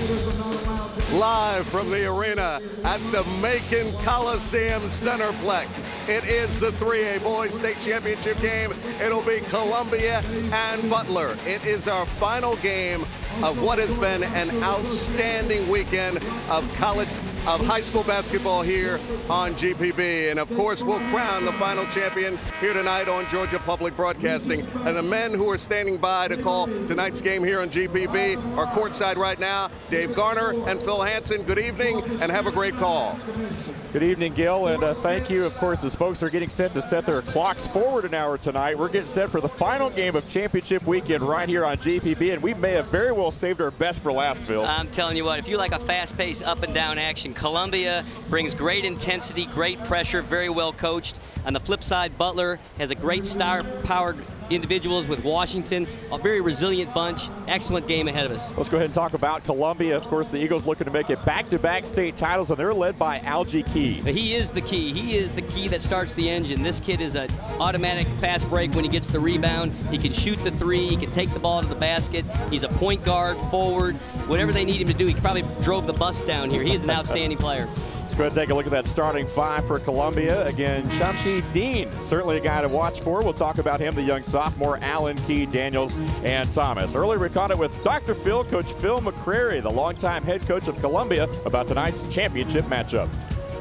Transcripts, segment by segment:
Live from the arena at the Macon Coliseum Centerplex. It is the 3A Boys State Championship game. It'll be Columbia and Butler. It is our final game of what has been an outstanding weekend of high school basketball here on GPB. And of course, we'll crown the final champion here tonight on Georgia Public Broadcasting. And the men who are standing by to call tonight's game here on GPB are courtside right now, Dave Garner and Phil Hansen. Good evening and have a great call. Good evening, Gil, and thank you. Of course, as folks are getting set to set their clocks forward an hour tonight, we're getting set for the final game of championship weekend right here on GPB, and we may have very well saved our best for last, Phil. I'm telling you what, if you like a fast-paced, up-and-down action, Columbia brings great intensity, great pressure, very well coached. On the flip side, Butler has a great star-powered individuals with Washington, a very resilient bunch. Excellent game ahead of us. Let's go ahead and talk about Columbia. Of course, the Eagles looking to make it back-to-back state titles, and they're led by Algie Key. He is the key. He is the key that starts the engine. This kid is an automatic fast break when he gets the rebound. He can shoot the three. He can take the ball to the basket. He's a point guard, forward, whatever they need him to do. He probably drove the bus down here. He is an outstanding player. Let's go ahead and take a look at that starting five for Columbia. Again, Shamshi Dean, certainly a guy to watch for. We'll talk about him, the young sophomore, Allen, Key, Daniels, and Thomas. Earlier, we caught it with Dr. Phil, Coach Phil McCrary, the longtime head coach of Columbia, about tonight's championship matchup.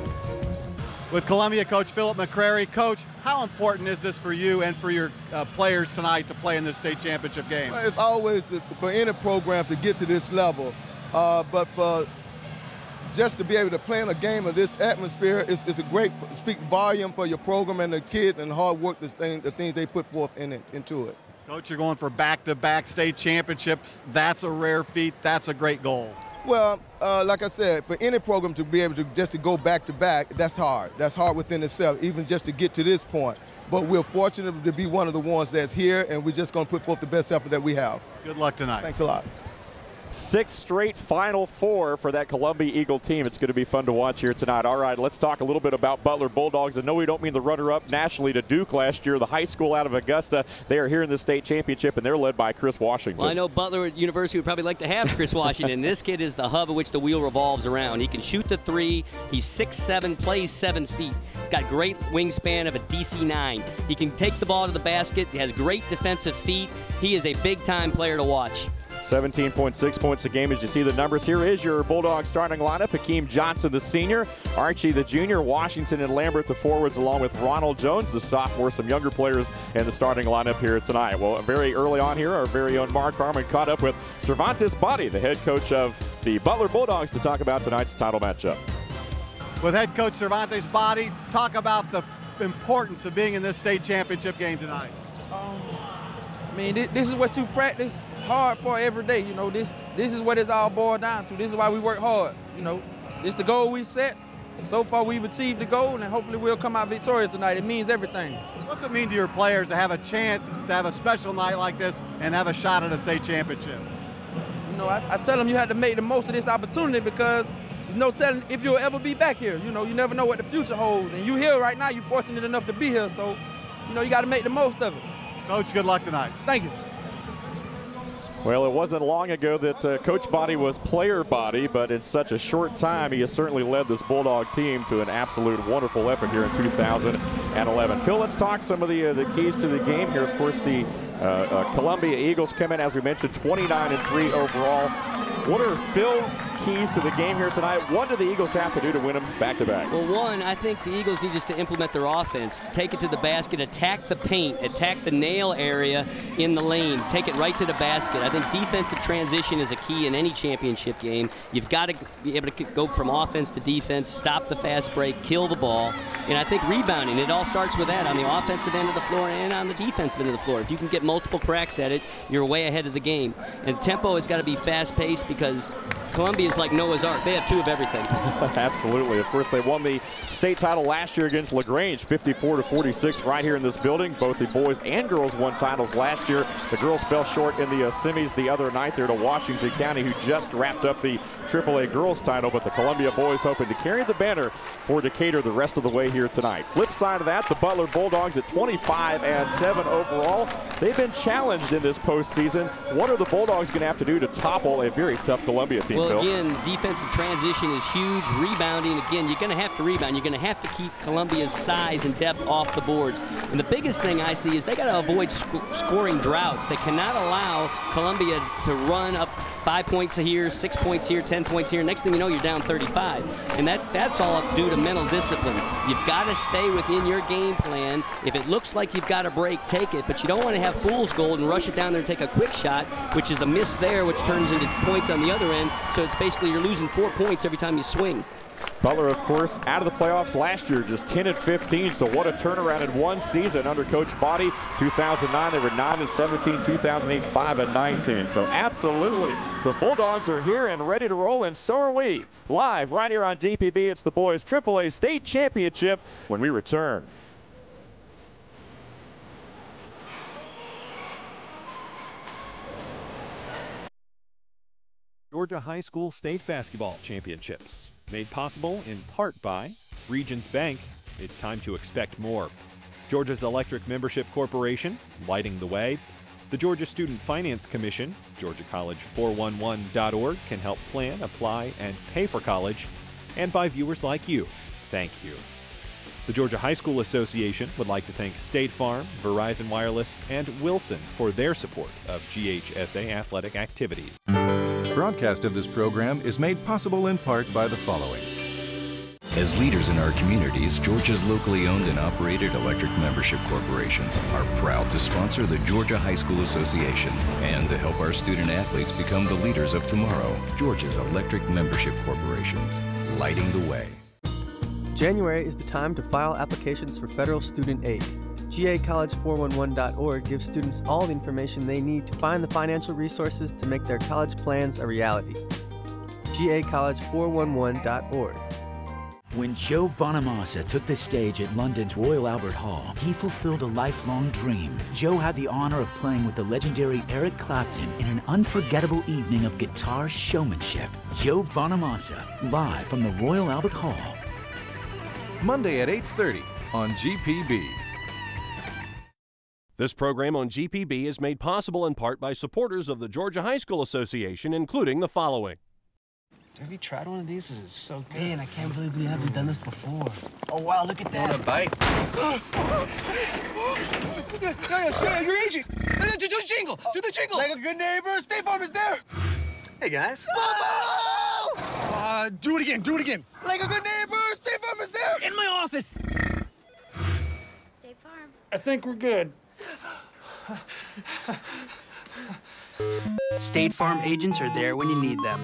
With Columbia coach Philip McCrary. Coach, how important is this for you and for your players tonight to play in this state championship game? It's always for any program to get to this level, but for just to be able to play in a game of this atmosphere is a great speak volume for your program and the kid and the hard work, the things they put forth into it. Coach, you're going for back-to-back state championships. That's a rare feat. That's a great goal. Well, like I said, for any program to be able to just to go back-to-back, that's hard. That's hard within itself, even just to get to this point. But we're fortunate to be one of the ones that's here, and we're just going to put forth the best effort that we have. Good luck tonight. Thanks a lot. Sixth straight Final Four for that Columbia Eagle team. It's going to be fun to watch here tonight. All right, let's talk a little bit about Butler Bulldogs. I know we don't mean the runner-up nationally to Duke last year, the high school out of Augusta. They are here in the state championship, and they're led by Chris Washington. Well, I know Butler University would probably like to have Chris Washington. This kid is the hub of which the wheel revolves around. He can shoot the three. He's 6'7", plays 7 feet. He's got great wingspan of a DC-9. He can take the ball to the basket. He has great defensive feet. He is a big-time player to watch. 17.6 points a game as you see the numbers. Here is your Bulldogs starting lineup. Hakeem Johnson, the senior, Archie, the junior, Washington and Lambert, the forwards, along with Ronald Jones, the sophomore, some younger players in the starting lineup here tonight. Well, very early on here, our very own Mark Harmon caught up with Cervantes Body, the head coach of the Butler Bulldogs, to talk about tonight's title matchup. With head coach Cervantes Body, talk about the importance of being in this state championship game tonight. I mean, this is what you practice hard for every day. You know, this is what it's all boiled down to. This is why we work hard. You know, this is the goal we set. So far, we've achieved the goal, and hopefully we'll come out victorious tonight. It means everything. What's it mean to your players to have a chance to have a special night like this and have a shot at a state championship? You know, I tell them you have to make the most of this opportunity because there's no telling if you'll ever be back here. You know, you never know what the future holds. And you're here right now. You're fortunate enough to be here. So, you know, you got to make the most of it. Coach, good luck tonight. Thank you. Well, it wasn't long ago that Coach Body was player Body, but in such a short time, he has certainly led this Bulldog team to an absolute wonderful effort here in 2011. Phil, let's talk some of the keys to the game here. Of course, the Columbia Eagles come in, as we mentioned, 29-3 overall. What are Phil's keys to the game here tonight? What do the Eagles have to do to win them back-to-back? Well, one, I think the Eagles need just to implement their offense. Take it to the basket, attack the paint, attack the nail area in the lane, take it right to the basket. I think defensive transition is a key in any championship game. You've got to be able to go from offense to defense, stop the fast break, kill the ball. And I think rebounding, it all starts with that on the offensive end of the floor and on the defensive end of the floor. If you can get multiple cracks at it, you're way ahead of the game. And tempo has got to be fast-paced because Columbia is like Noah's Ark. They have two of everything. Absolutely. Of course, they won the state title last year against LaGrange, 54-46 right here in this building. Both the boys and girls won titles last year. The girls fell short in the semis the other night there to Washington County, who just wrapped up the AAA girls title, but the Columbia boys hoping to carry the banner for Decatur the rest of the way here tonight. Flip side of that, the Butler Bulldogs at 25-7 overall. They've been challenged in this postseason. What are the Bulldogs going to have to do to topple a very tough Columbia team? Well, Well, again, defensive transition is huge. Rebounding, again, you're going to have to rebound. You're going to have to keep Columbia's size and depth off the boards. And the biggest thing I see is they got to avoid scoring droughts. They cannot allow Columbia to run up 5 points here, 6 points here, 10 points here. Next thing you know, you're down 35. And that's all due to mental discipline. You've got to stay within your game plan. If it looks like you've got a break, take it. But you don't want to have fool's gold and rush it down there and take a quick shot, which is a miss there, which turns into points on the other end. So it's basically you're losing 4 points every time you swing. Butler, of course, out of the playoffs last year, just 10-15. So what a turnaround in one season under Coach Body. 2009, they were 9-17. 2008, 5-19. So absolutely, the Bulldogs are here and ready to roll, and so are we. Live right here on GPB, it's the boys' AAA State Championship when we return. Georgia High School State Basketball Championships. Made possible in part by Regions Bank. It's time to expect more. Georgia's Electric Membership Corporation, lighting the way. The Georgia Student Finance Commission, GeorgiaCollege411.org can help plan, apply, and pay for college. And by viewers like you, thank you. The Georgia High School Association would like to thank State Farm, Verizon Wireless, and Wilson for their support of GHSA athletic activities. Broadcast of this program is made possible in part by the following. As leaders in our communities, Georgia's locally owned and operated electric membership corporations are proud to sponsor the Georgia High School Association and to help our student athletes become the leaders of tomorrow. Georgia's electric membership corporations, lighting the way. January is the time to file applications for federal student aid. GAcollege411.org gives students all the information they need to find the financial resources to make their college plans a reality. GAcollege411.org. When Joe Bonamassa took the stage at London's Royal Albert Hall, he fulfilled a lifelong dream. Joe had the honor of playing with the legendary Eric Clapton in an unforgettable evening of guitar showmanship. Joe Bonamassa, live from the Royal Albert Hall. Monday at 8:30 on GPB. This program on GPB is made possible in part by supporters of the Georgia High School Association, including the following. Have you tried one of these? It's so good. Man, I can't believe we haven't done this before. Oh, wow, look at that. Want a bite? Yeah, your agent. Do the jingle. Do the jingle. Like a good neighbor, State Farm is there. Hey, guys. Do it again. Do it again. Like a good neighbor, State Farm is there. In my office. State Farm. I think we're good. State Farm agents are there when you need them.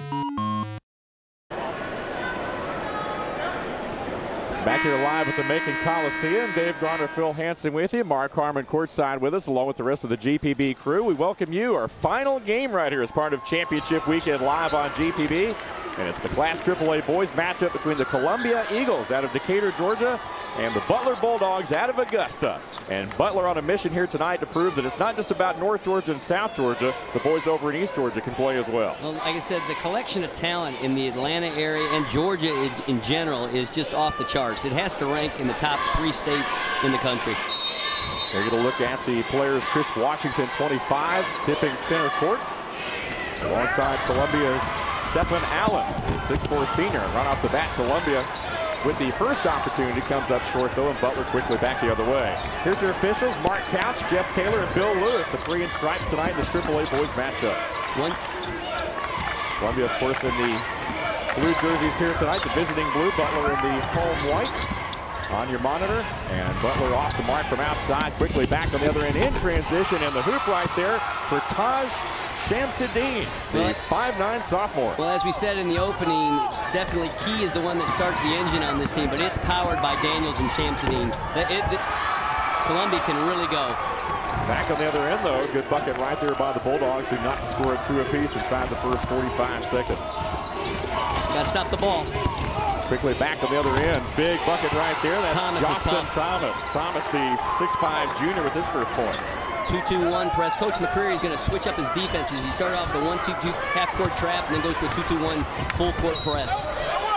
Back here live at the Macon Coliseum. Dave Garner, Phil Hansen with you. Mark Harmon courtside with us, along with the rest of the GPB crew. We welcome you. Our final game right here as part of Championship Weekend live on GPB. And it's the Class AAA boys matchup between the Columbia Eagles out of Decatur, Georgia, and the Butler Bulldogs out of Augusta. And Butler on a mission here tonight to prove that it's not just about North Georgia and South Georgia. The boys over in East Georgia can play as well. Well, like I said, the collection of talent in the Atlanta area and Georgia in general is just off the charts. It has to rank in the top 3 states in the country. They're going to look at the players. Chris Washington, 25, tipping center court. Alongside Columbia's Stephen Allen, the 6'4" senior. Run off the bat, Columbia with the first opportunity comes up short, though, and Butler quickly back the other way. Here's your officials, Mark Couch, Jeff Taylor, and Bill Lewis, the 3 in stripes tonight in this AAA boys matchup. Columbia, of course, in the blue jerseys here tonight, the visiting blue, Butler in the home white. On your monitor, and Butler off the mark from outside, quickly back on the other end in transition, and the hoop right there for Taj Shamsuddin, the 5'9" sophomore. Well, as we said in the opening, definitely Key is the one that starts the engine on this team, but it's powered by Daniels and Shamsuddin. Columbia can really go. Back on the other end, though, good bucket right there by the Bulldogs, who knocked the score at 2 apiece inside the first 45 seconds. Got to stop the ball. Quickly back on the other end. Big bucket right there. That's Justin Thomas. Thomas, the 6'5" junior with his first points. 2-2-1 press. Coach McCreary is going to switch up his defenses. He started off with a 1-2-2 half-court trap and then goes to a 2-2-1 full-court press.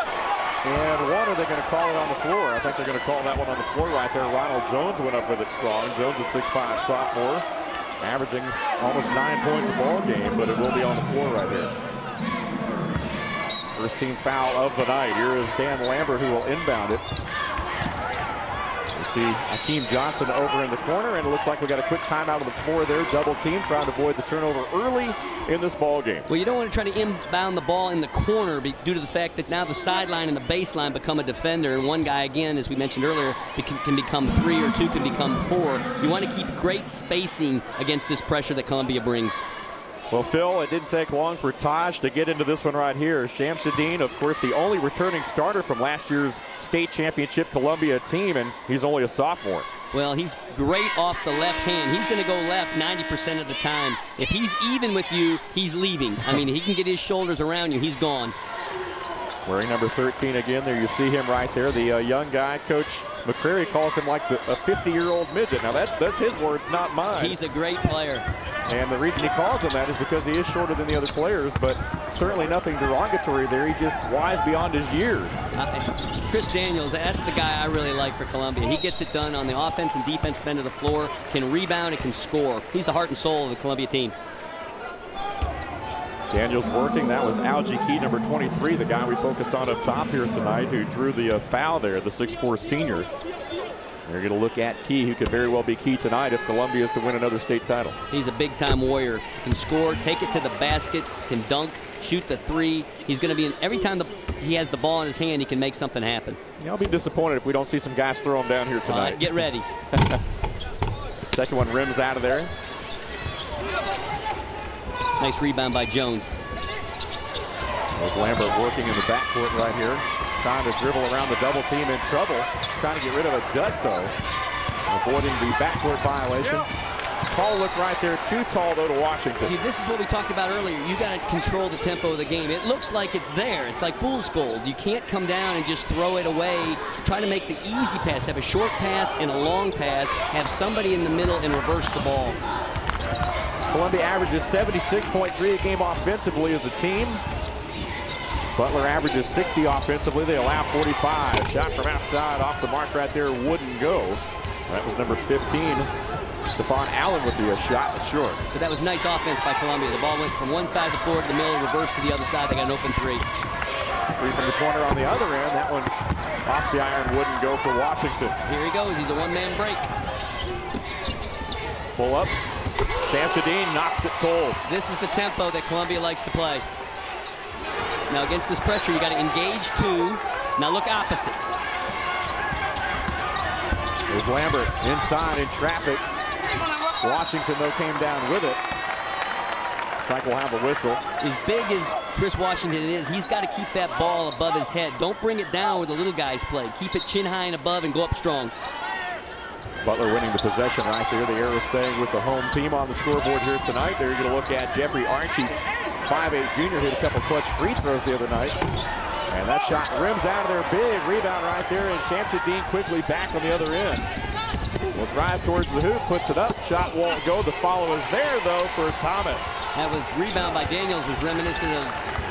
And one, are they going to call it on the floor? I think they're going to call that one on the floor right there. Ronald Jones went up with it strong. Jones is 6'5" sophomore, averaging almost 9 points a ball game, but it will be on the floor right there. First team foul of the night. Here is Dan Lambert, who will inbound it. We see Akeem Johnson over in the corner, and it looks like we got a quick timeout on the floor there. Double team trying to avoid the turnover early in this ball game. Well, you don't want to try to inbound the ball in the corner due to the fact that now the sideline and the baseline become a defender, and one guy, again, as we mentioned earlier, can become 3 or 2 can become 4. You want to keep great spacing against this pressure that Columbia brings. Well, Phil, it didn't take long for Taj to get into this one right here. Shamsuddin, of course, the only returning starter from last year's state championship Columbia team, and he's only a sophomore. Well, he's great off the left hand. He's going to go left 90% of the time. If he's even with you, he's leaving. I mean, he can get his shoulders around you, he's gone. Wearing number 13 again there, you see him right there. The young guy, Coach McCrary calls him like a 50-year-old midget. Now, that's his words, not mine. He's a great player. And the reason he calls him that is because he is shorter than the other players, but certainly nothing derogatory there. He's just wise beyond his years. Chris Daniels, that's the guy I really like for Columbia. He gets it done on the offense and defensive end of the floor, can rebound and can score. He's the heart and soul of the Columbia team. Daniels working. That was Algie Key, number 23, the guy we focused on up top here tonight, who drew the foul there, the 6'4" senior. They're going to look at Key, who could very well be key tonight if Columbia is to win another state title. He's a big-time warrior. Can score, take it to the basket, can dunk, shoot the 3. He's going to be in every time he has the ball in his hand, he can make something happen. Yeah, I'll be disappointed if we don't see some guys throw him down here tonight. Get ready. Second one rims out of there. Nice rebound by Jones. There's Lambert working in the backcourt right here. Trying to dribble around the double team, in trouble. Trying to get rid of it, does so. Avoiding the backcourt violation. Tall look right there, too tall though to Washington. See, this is what we talked about earlier. You got to control the tempo of the game. It looks like it's there. It's like fool's gold. You can't come down and just throw it away. Try to make the easy pass, have a short pass and a long pass, have somebody in the middle and reverse the ball. Columbia averages 76.3 a game offensively as a team. Butler averages 60 offensively. They allow 45. Shot from outside off the mark right there wouldn't go. That was number 15. Stephon Allen with the shot, but short. So that was nice offense by Columbia. The ball went from one side of the floor to the middle, reversed to the other side. They got an open 3. Free from the corner on the other end. That one off the iron wouldn't go for Washington. Here he goes. He's a one-man break. Pull up. Shamsuddin knocks it cold. This is the tempo that Columbia likes to play. Now against this pressure, you got to engage 2. Now look opposite. There's Lambert inside in traffic. Washington, though, came down with it. Looks like we'll have a whistle. As big as Chris Washington is, he's got to keep that ball above his head. Don't bring it down where the little guys play. Keep it chin high and above and go up strong. Butler winning the possession right there. The arrow staying with the home team on the scoreboard here tonight. There you're going to look at Jeffrey Archie, 5'8" junior, hit a couple clutch free throws the other night. And that shot rims out of there. Big rebound right there, and Shamsuddin quickly back on the other end. Will drive towards the hoop, puts it up. Shot won't go. The follow is there, though, for Thomas. That was rebound by Daniels, was reminiscent of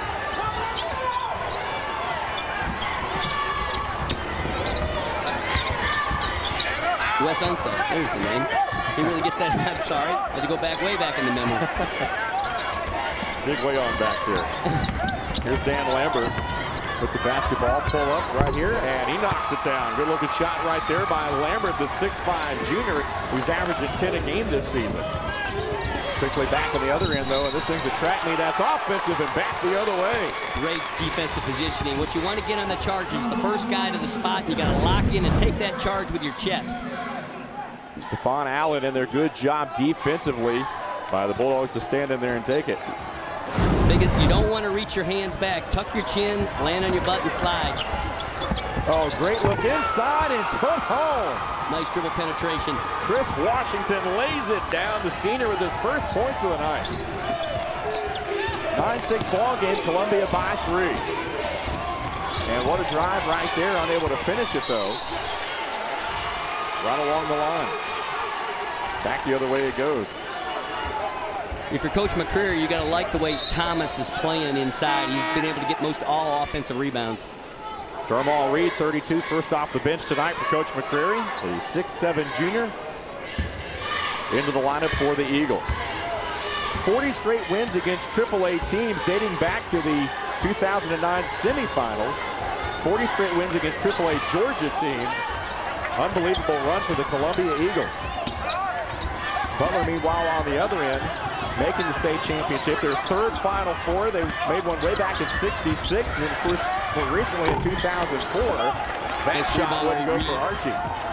Wes Unseld. There's the name. He really gets that. I'm sorry. Had to go back way back in the memory. Dig way on back there. Here's Dan Lambert with the basketball. Pull up right here, and he knocks it down. Good looking shot right there by Lambert, the 6'5" junior, who's averaging 10 a game this season. Quickly back on the other end, though, and this thing's a track meet. That's offensive and back the other way. Great defensive positioning. What you want to get on the charge is the first guy to the spot. You got to lock in and take that charge with your chest. Stephon Allen in there. Good job defensively by the Bulldogs to stand in there and take it. You don't want to reach your hands back. Tuck your chin, land on your butt, and slide. Oh, great look inside and put home. Nice dribble penetration. Chris Washington lays it down. The senior with his first points of the night. 9-6 ball game, Columbia by 3. And what a drive right there, unable to finish it though. Right along the line. Back the other way it goes. If you're Coach McCreary, you got to like the way Thomas is playing inside. He's been able to get most all offensive rebounds. Jamal Reed, 32, first off the bench tonight for Coach McCreary. The 6'7" junior into the lineup for the Eagles. 40 straight wins against AAA teams dating back to the 2009 semifinals, 40 straight wins against AAA Georgia teams. Unbelievable run for the Columbia Eagles. Butler, meanwhile, on the other end, making the state championship, their third Final Four. They made one way back in '66, and then, of course, more recently in 2004. That shot wouldn't go for Archie.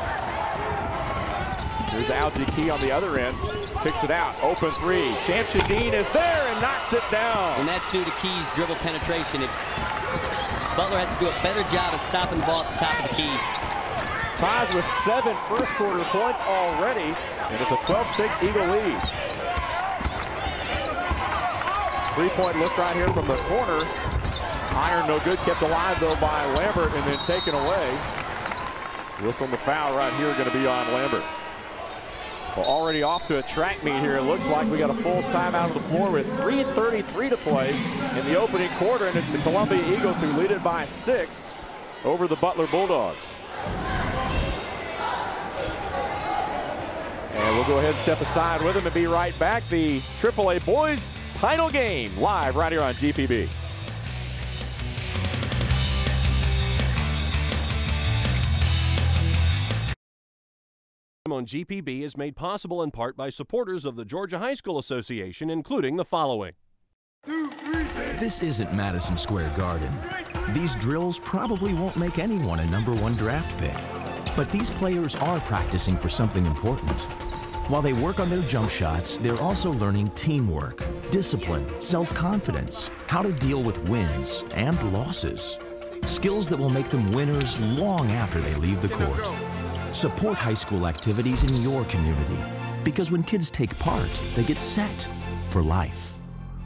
There's Algie Key on the other end. Picks it out. Open three. Shamsuddin is there and knocks it down. And that's due to Key's dribble penetration. Butler has to do a better job of stopping the ball at the top of the key. Taj with 7 first-quarter points already, and it's a 12-6 Eagle lead. Three-point look right here from the corner. Iron no good, kept alive though by Lambert and then taken away. Whistle the foul right here going to be on Lambert. Well, already off to a track meet here. It looks like we got a full timeout on the floor with 3:33 to play in the opening quarter, and it's the Columbia Eagles who lead it by 6 over the Butler Bulldogs. And we'll go ahead and step aside with them and be right back. The AAA boys title game live right here on GPB. On GPB is made possible in part by supporters of the Georgia High School Association, including the following. This isn't Madison Square Garden. These drills probably won't make anyone a #1 draft pick. But these players are practicing for something important. While they work on their jump shots, they're also learning teamwork, discipline, self-confidence, how to deal with wins and losses. Skills that will make them winners long after they leave the court. Support high school activities in your community, because when kids take part, they get set for life.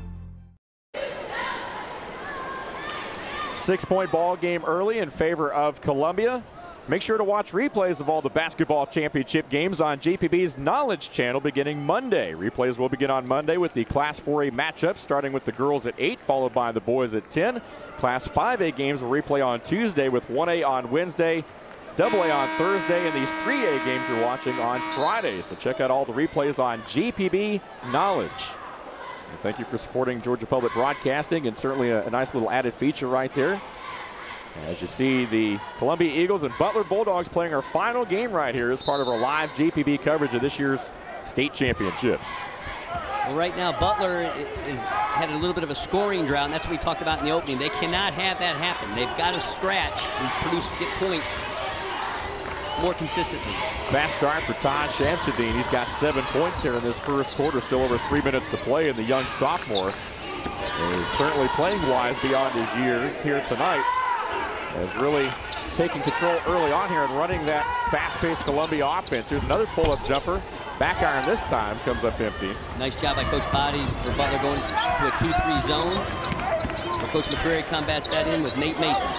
6-point ball game early in favor of Columbia. Make sure to watch replays of all the basketball championship games on GPB's Knowledge channel beginning Monday. Replays will begin on Monday with the Class 4A matchups, starting with the girls at 8, followed by the boys at 10. Class 5A games will replay on Tuesday with 1A on Wednesday, AA on Thursday, and these 3A games you're watching on Friday. So check out all the replays on GPB Knowledge. And thank you for supporting Georgia Public Broadcasting, and certainly a nice little added feature right there. As you see, the Columbia Eagles and Butler Bulldogs playing our final game right here as part of our live GPB coverage of this year's state championships. Well, right now, Butler had a little bit of a scoring drought, and that's what we talked about in the opening. They cannot have that happen. They've got to scratch and get points more consistently. Fast start for Taj Shamsuddin. He's got 7 points here in this first quarter, still over 3 minutes to play, and the young sophomore is certainly playing wise beyond his years here tonight. Has really taken control early on here and running that fast-paced Columbia offense. Here's another pull-up jumper. Back iron this time, comes up empty. Nice job by Coach Body for Butler going to a 2-3 zone. Where Coach McCrary combats that in with Nate Mason.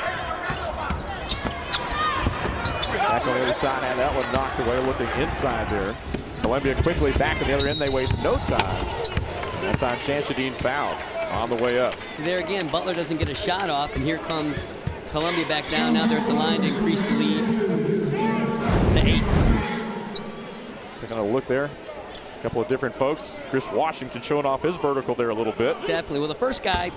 Back on the other side, and that one knocked away, looking inside there. Columbia quickly back on the other end. They waste no time. That time, Shamsuddin fouled on the way up. So there again, Butler doesn't get a shot off, and here comes Columbia back down. Now they're at the line to increase the lead to 8. Taking a look there. A couple of different folks. Chris Washington showing off his vertical there a little bit. Definitely. Well, the first guy,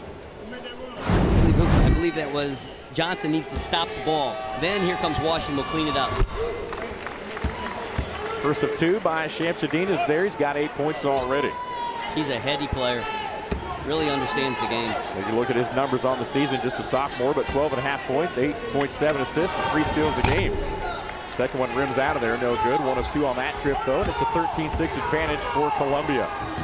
I believe that was Johnson, needs to stop the ball. Then here comes Washington, will clean it up. First of 2 by Shamsuddin is there. He's got 8 points already. He's a heady player. Really understands the game. If you look at his numbers on the season, just a sophomore, but 12.5 points, 8.7 assists, and 3 steals a game. Second one rims out of there, no good. 1 of 2 on that trip, though, and it's a 13-6 advantage for Columbia.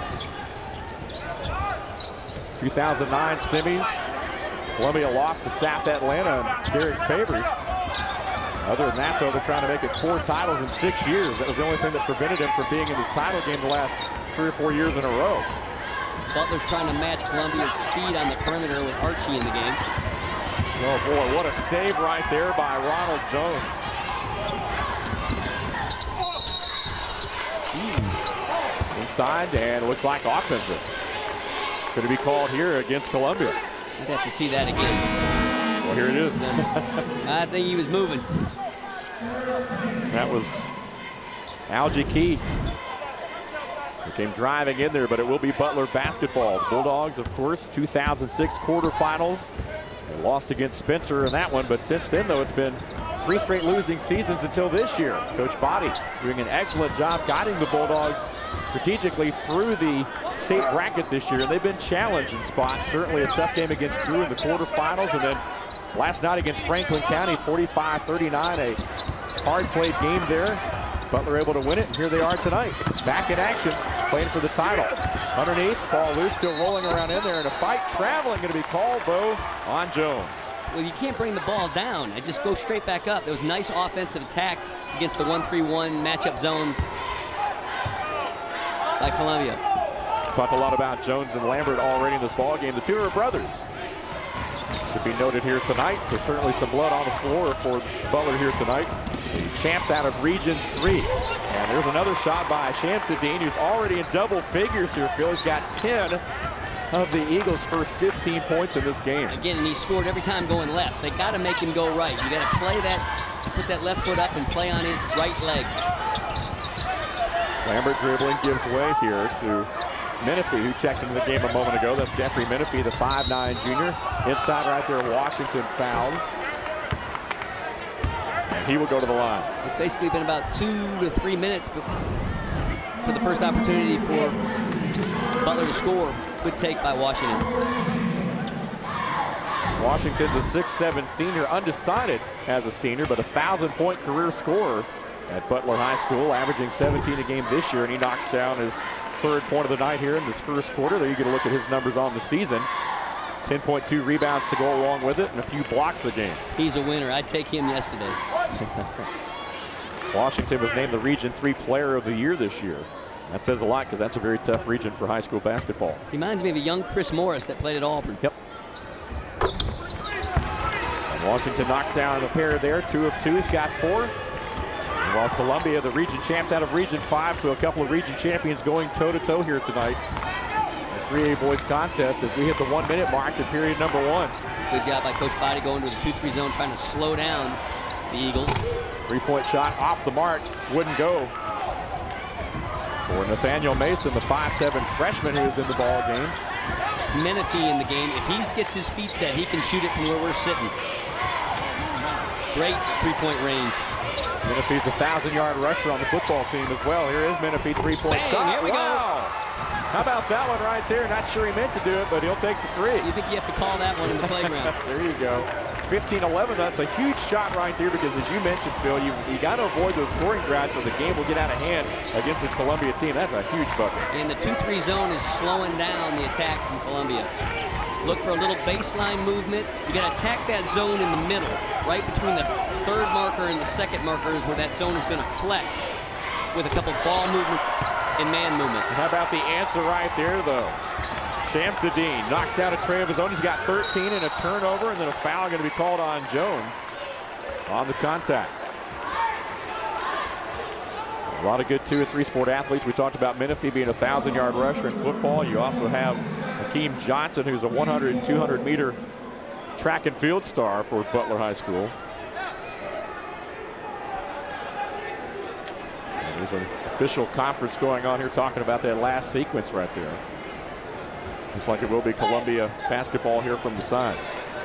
2009 semis. Columbia lost to South Atlanta and Derek Favors. Other than that, though, they're trying to make it 4 titles in 6 years. That was the only thing that prevented him from being in this title game the last 3 or 4 years in a row. Butler's trying to match Columbia's speed on the perimeter with Archie in the game. Oh boy, what a save right there by Ronald Jones. Inside, and it looks like offensive. Going to be called here against Columbia. I'd have to see that again. Well, here it is. I think he was moving. That was Algie Key. They came driving in there, but it will be Butler basketball. The Bulldogs, of course, 2006 quarterfinals. They lost against Spencer in that one, but since then, though, it's been 3 straight losing seasons until this year. Coach Body doing an excellent job guiding the Bulldogs strategically through the state bracket this year, and they've been challenged in spots. Certainly a tough game against Drew in the quarterfinals, and then last night against Franklin County, 45-39, a hard-played game there. Butler able to win it, and here they are tonight. Back in action, playing for the title. Underneath, ball loose, still rolling around in there, and a fight traveling going to be called, though, on Jones. Well, you can't bring the ball down. I just go straight back up. There was a nice offensive attack against the 1-3-1 matchup zone by Columbia. Talked a lot about Jones and Lambert already in this ball game. The two are brothers. Should be noted here tonight, so certainly some blood on the floor for Butler here tonight. The champs out of Region 3. And there's another shot by Shamsuddin, who's already in double figures here. Phil, he's got 10 of the Eagles' first 15 points in this game. Again, and he scored every time going left. They got to make him go right. You got to play that, put that left foot up and play on his right leg. Lambert dribbling gives way here to Menifee, who checked into the game a moment ago. That's Jeffrey Menifee, the 5'9 junior. Inside right there, Washington fouled. And he will go to the line. It's basically been about 2 to 3 minutes for the first opportunity for Butler to score. Good take by Washington. Washington's a 6'7 senior, undecided as a senior, but a 1,000-point career scorer at Butler High School, averaging 17 a game this year, and he knocks down his 3rd point of the night here in this first quarter. There you get a look at his numbers on the season. 10.2 rebounds to go along with it, and a few blocks a game. He's a winner. I'd take him yesterday. Washington was named the Region 3 Player of the Year this year. That says a lot because that's a very tough region for high school basketball. He reminds me of a young Chris Morris that played at Auburn. Yep. And Washington knocks down a pair there. 2 of 2. He's got 4. And while Columbia, the region champs out of Region 5, so a couple of region champions going toe-to-toe here tonight. This 3A boys contest as we hit the 1-minute mark in period number 1. Good job by Coach Body going to the 2-3 zone, trying to slow down the Eagles. 3-point shot off the mark, wouldn't go. For Nathaniel Mason, the 5'7 freshman who is in the ball game. Menifee in the game. If he gets his feet set, he can shoot it from where we're sitting. Great 3-point range. Menifee's a 1,000-yard rusher on the football team as well. Here is Menifee, 3-point shot. Here we go. How about that one right there? Not sure he meant to do it, but he'll take the 3. You think you have to call that one in the playground? There you go. 15-11, that's a huge shot right there because, as you mentioned, Phil, you got to avoid those scoring droughts or the game will get out of hand against this Columbia team. That's a huge bucket. And the 2-3 zone is slowing down the attack from Columbia. Look for a little baseline movement. You got to attack that zone in the middle, right between the 3rd marker and the 2nd marker is where that zone is going to flex with a couple ball movement and man movement. And how about the answer right there, though? Shamsuddin knocks down a tray of his own. He's got 13 and a turnover, and then a foul going to be called on Jones on the contact. A lot of good 2- and 3-sport athletes. We talked about Menifee being a 1,000-yard rusher in football. You also have Hakeem Johnson, who's a 100 and 200-meter track and field star for Butler High School. And there's an official conference going on here talking about that last sequence right there. Looks like it will be Columbia basketball here from the side.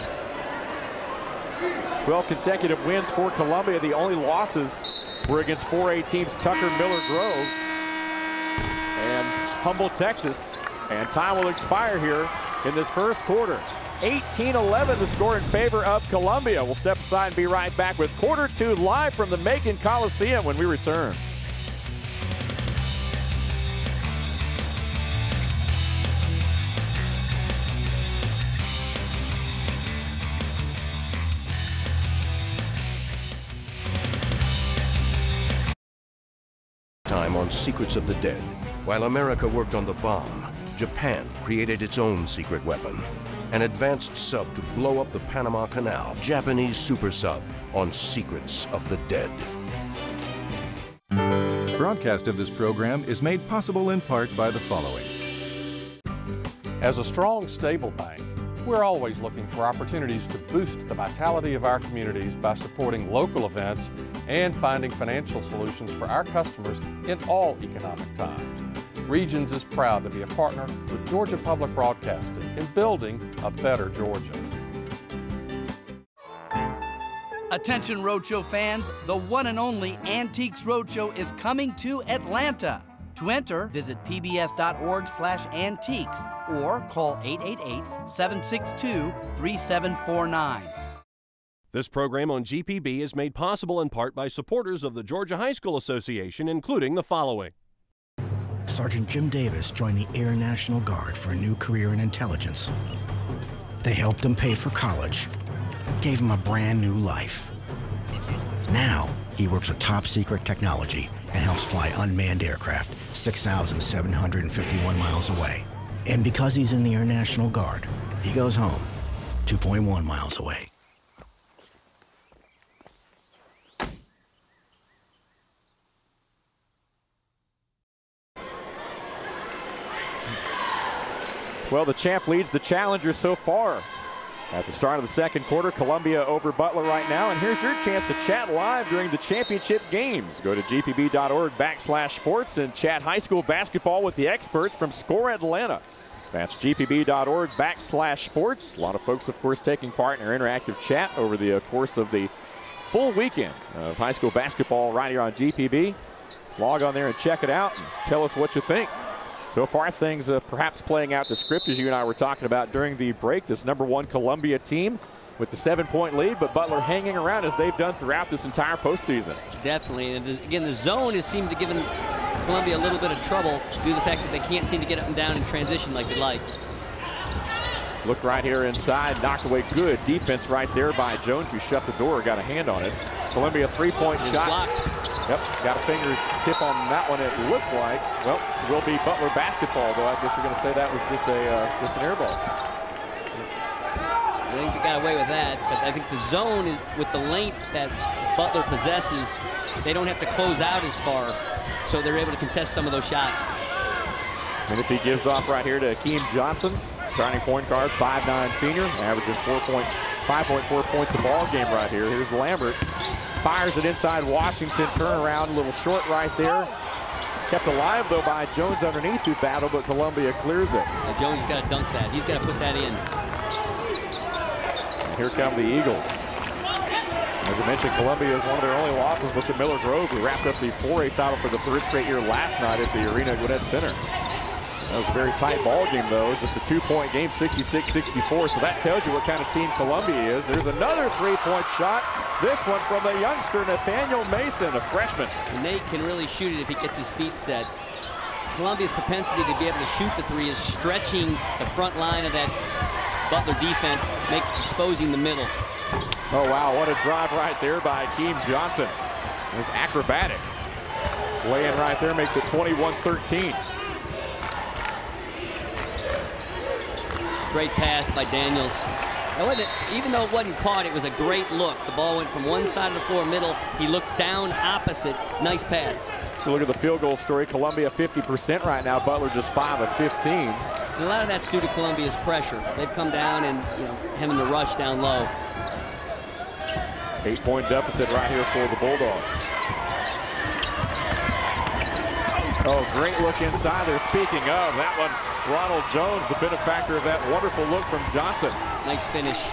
12 consecutive wins for Columbia. The only losses were against 4A teams Tucker, Miller, Grove, and Humboldt, Texas. And time will expire here in this first quarter. 18-11 the score in favor of Columbia. We'll step aside and be right back with quarter 2 live from the Macon Coliseum when we return. Time on Secrets of the Dead. While America worked on the bomb, Japan created its own secret weapon. An advanced sub to blow up the Panama Canal. Japanese super sub on Secrets of the Dead. Broadcast of this program is made possible in part by the following. As a strong, stable bank, we're always looking for opportunities to boost the vitality of our communities by supporting local events and finding financial solutions for our customers in all economic times. Regions is proud to be a partner with Georgia Public Broadcasting in building a better Georgia. Attention Roadshow fans, the one and only Antiques Roadshow is coming to Atlanta. To enter, visit pbs.org/antiques or call 888-762-3749. This program on GPB is made possible in part by supporters of the Georgia High School Association, including the following. Sergeant Jim Davis joined the Air National Guard for a new career in intelligence. They helped him pay for college, gave him a brand new life. Now, he works with top secret technology and helps fly unmanned aircraft 6,751 miles away. And because he's in the Air National Guard, he goes home 2.1 miles away. Well, the champ leads the challenger so far. At the start of the second quarter, Columbia over Butler right now. And here's your chance to chat live during the championship games. Go to gpb.org/sports and chat high school basketball with the experts from Score Atlanta. That's gpb.org/sports. A lot of folks, of course, taking part in our interactive chat over the course of the full weekend of high school basketball right here on GPB. Log on there and check it out and tell us what you think. So far, things perhaps playing out the script as you and I were talking about during the break. This #1 Columbia team with the 7-point lead, but Butler hanging around as they've done throughout this entire postseason. Definitely. And again, the zone has seemed to give Columbia a little bit of trouble due to the fact that they can't seem to get up and down in transition like they'd like. Look right here inside, knocked away. Good defense right there by Jones, who shut the door, got a hand on it. Columbia 3-point shot. Blocked. Yep, got a fingertip on that one, it looked like. Well, it will be Butler basketball, though. I guess we're going to say that was just an air ball. I think they got away with that, but I think the zone is, with the length that Butler possesses, they don't have to close out as far, so they're able to contest some of those shots. And if he gives off right here to Akeem Johnson, starting point guard, 5'9" senior, averaging 5.4 points a ball game right here. Here's Lambert. Fires it inside Washington, turnaround, a little short right there. Kept alive, though, by Jones underneath who battled, but Columbia clears it. Now Jones has got to dunk that. He's got to put that in. And here come the Eagles. As I mentioned, Columbia is one of their only losses was to Miller Grove, who wrapped up the 4A title for the third straight year last night at the Arena Gwinnett Center. That was a very tight ball game, though. Just a 2-point game, 66-64. So that tells you what kind of team Columbia is. There's another 3-point shot. This one from the youngster, Nathaniel Mason, a freshman. Nate can really shoot it if he gets his feet set. Columbia's propensity to be able to shoot the three is stretching the front line of that Butler defense, exposing the middle. Oh, wow, what a drive right there by Akeem Johnson. It was acrobatic. Way in right there makes it 21-13. Great pass by Daniels. Even though it wasn't caught, it was a great look. The ball went from one side of the floor middle. He looked down opposite. Nice pass. So look at the field goal story. Columbia 50% right now. Butler just 5 of 15. And a lot of that's due to Columbia's pressure. They've come down and having to rush down low. 8-point deficit right here for the Bulldogs. Oh, great look inside there. Speaking of that one, Ronald Jones, the benefactor of that wonderful look from Johnson. Nice finish.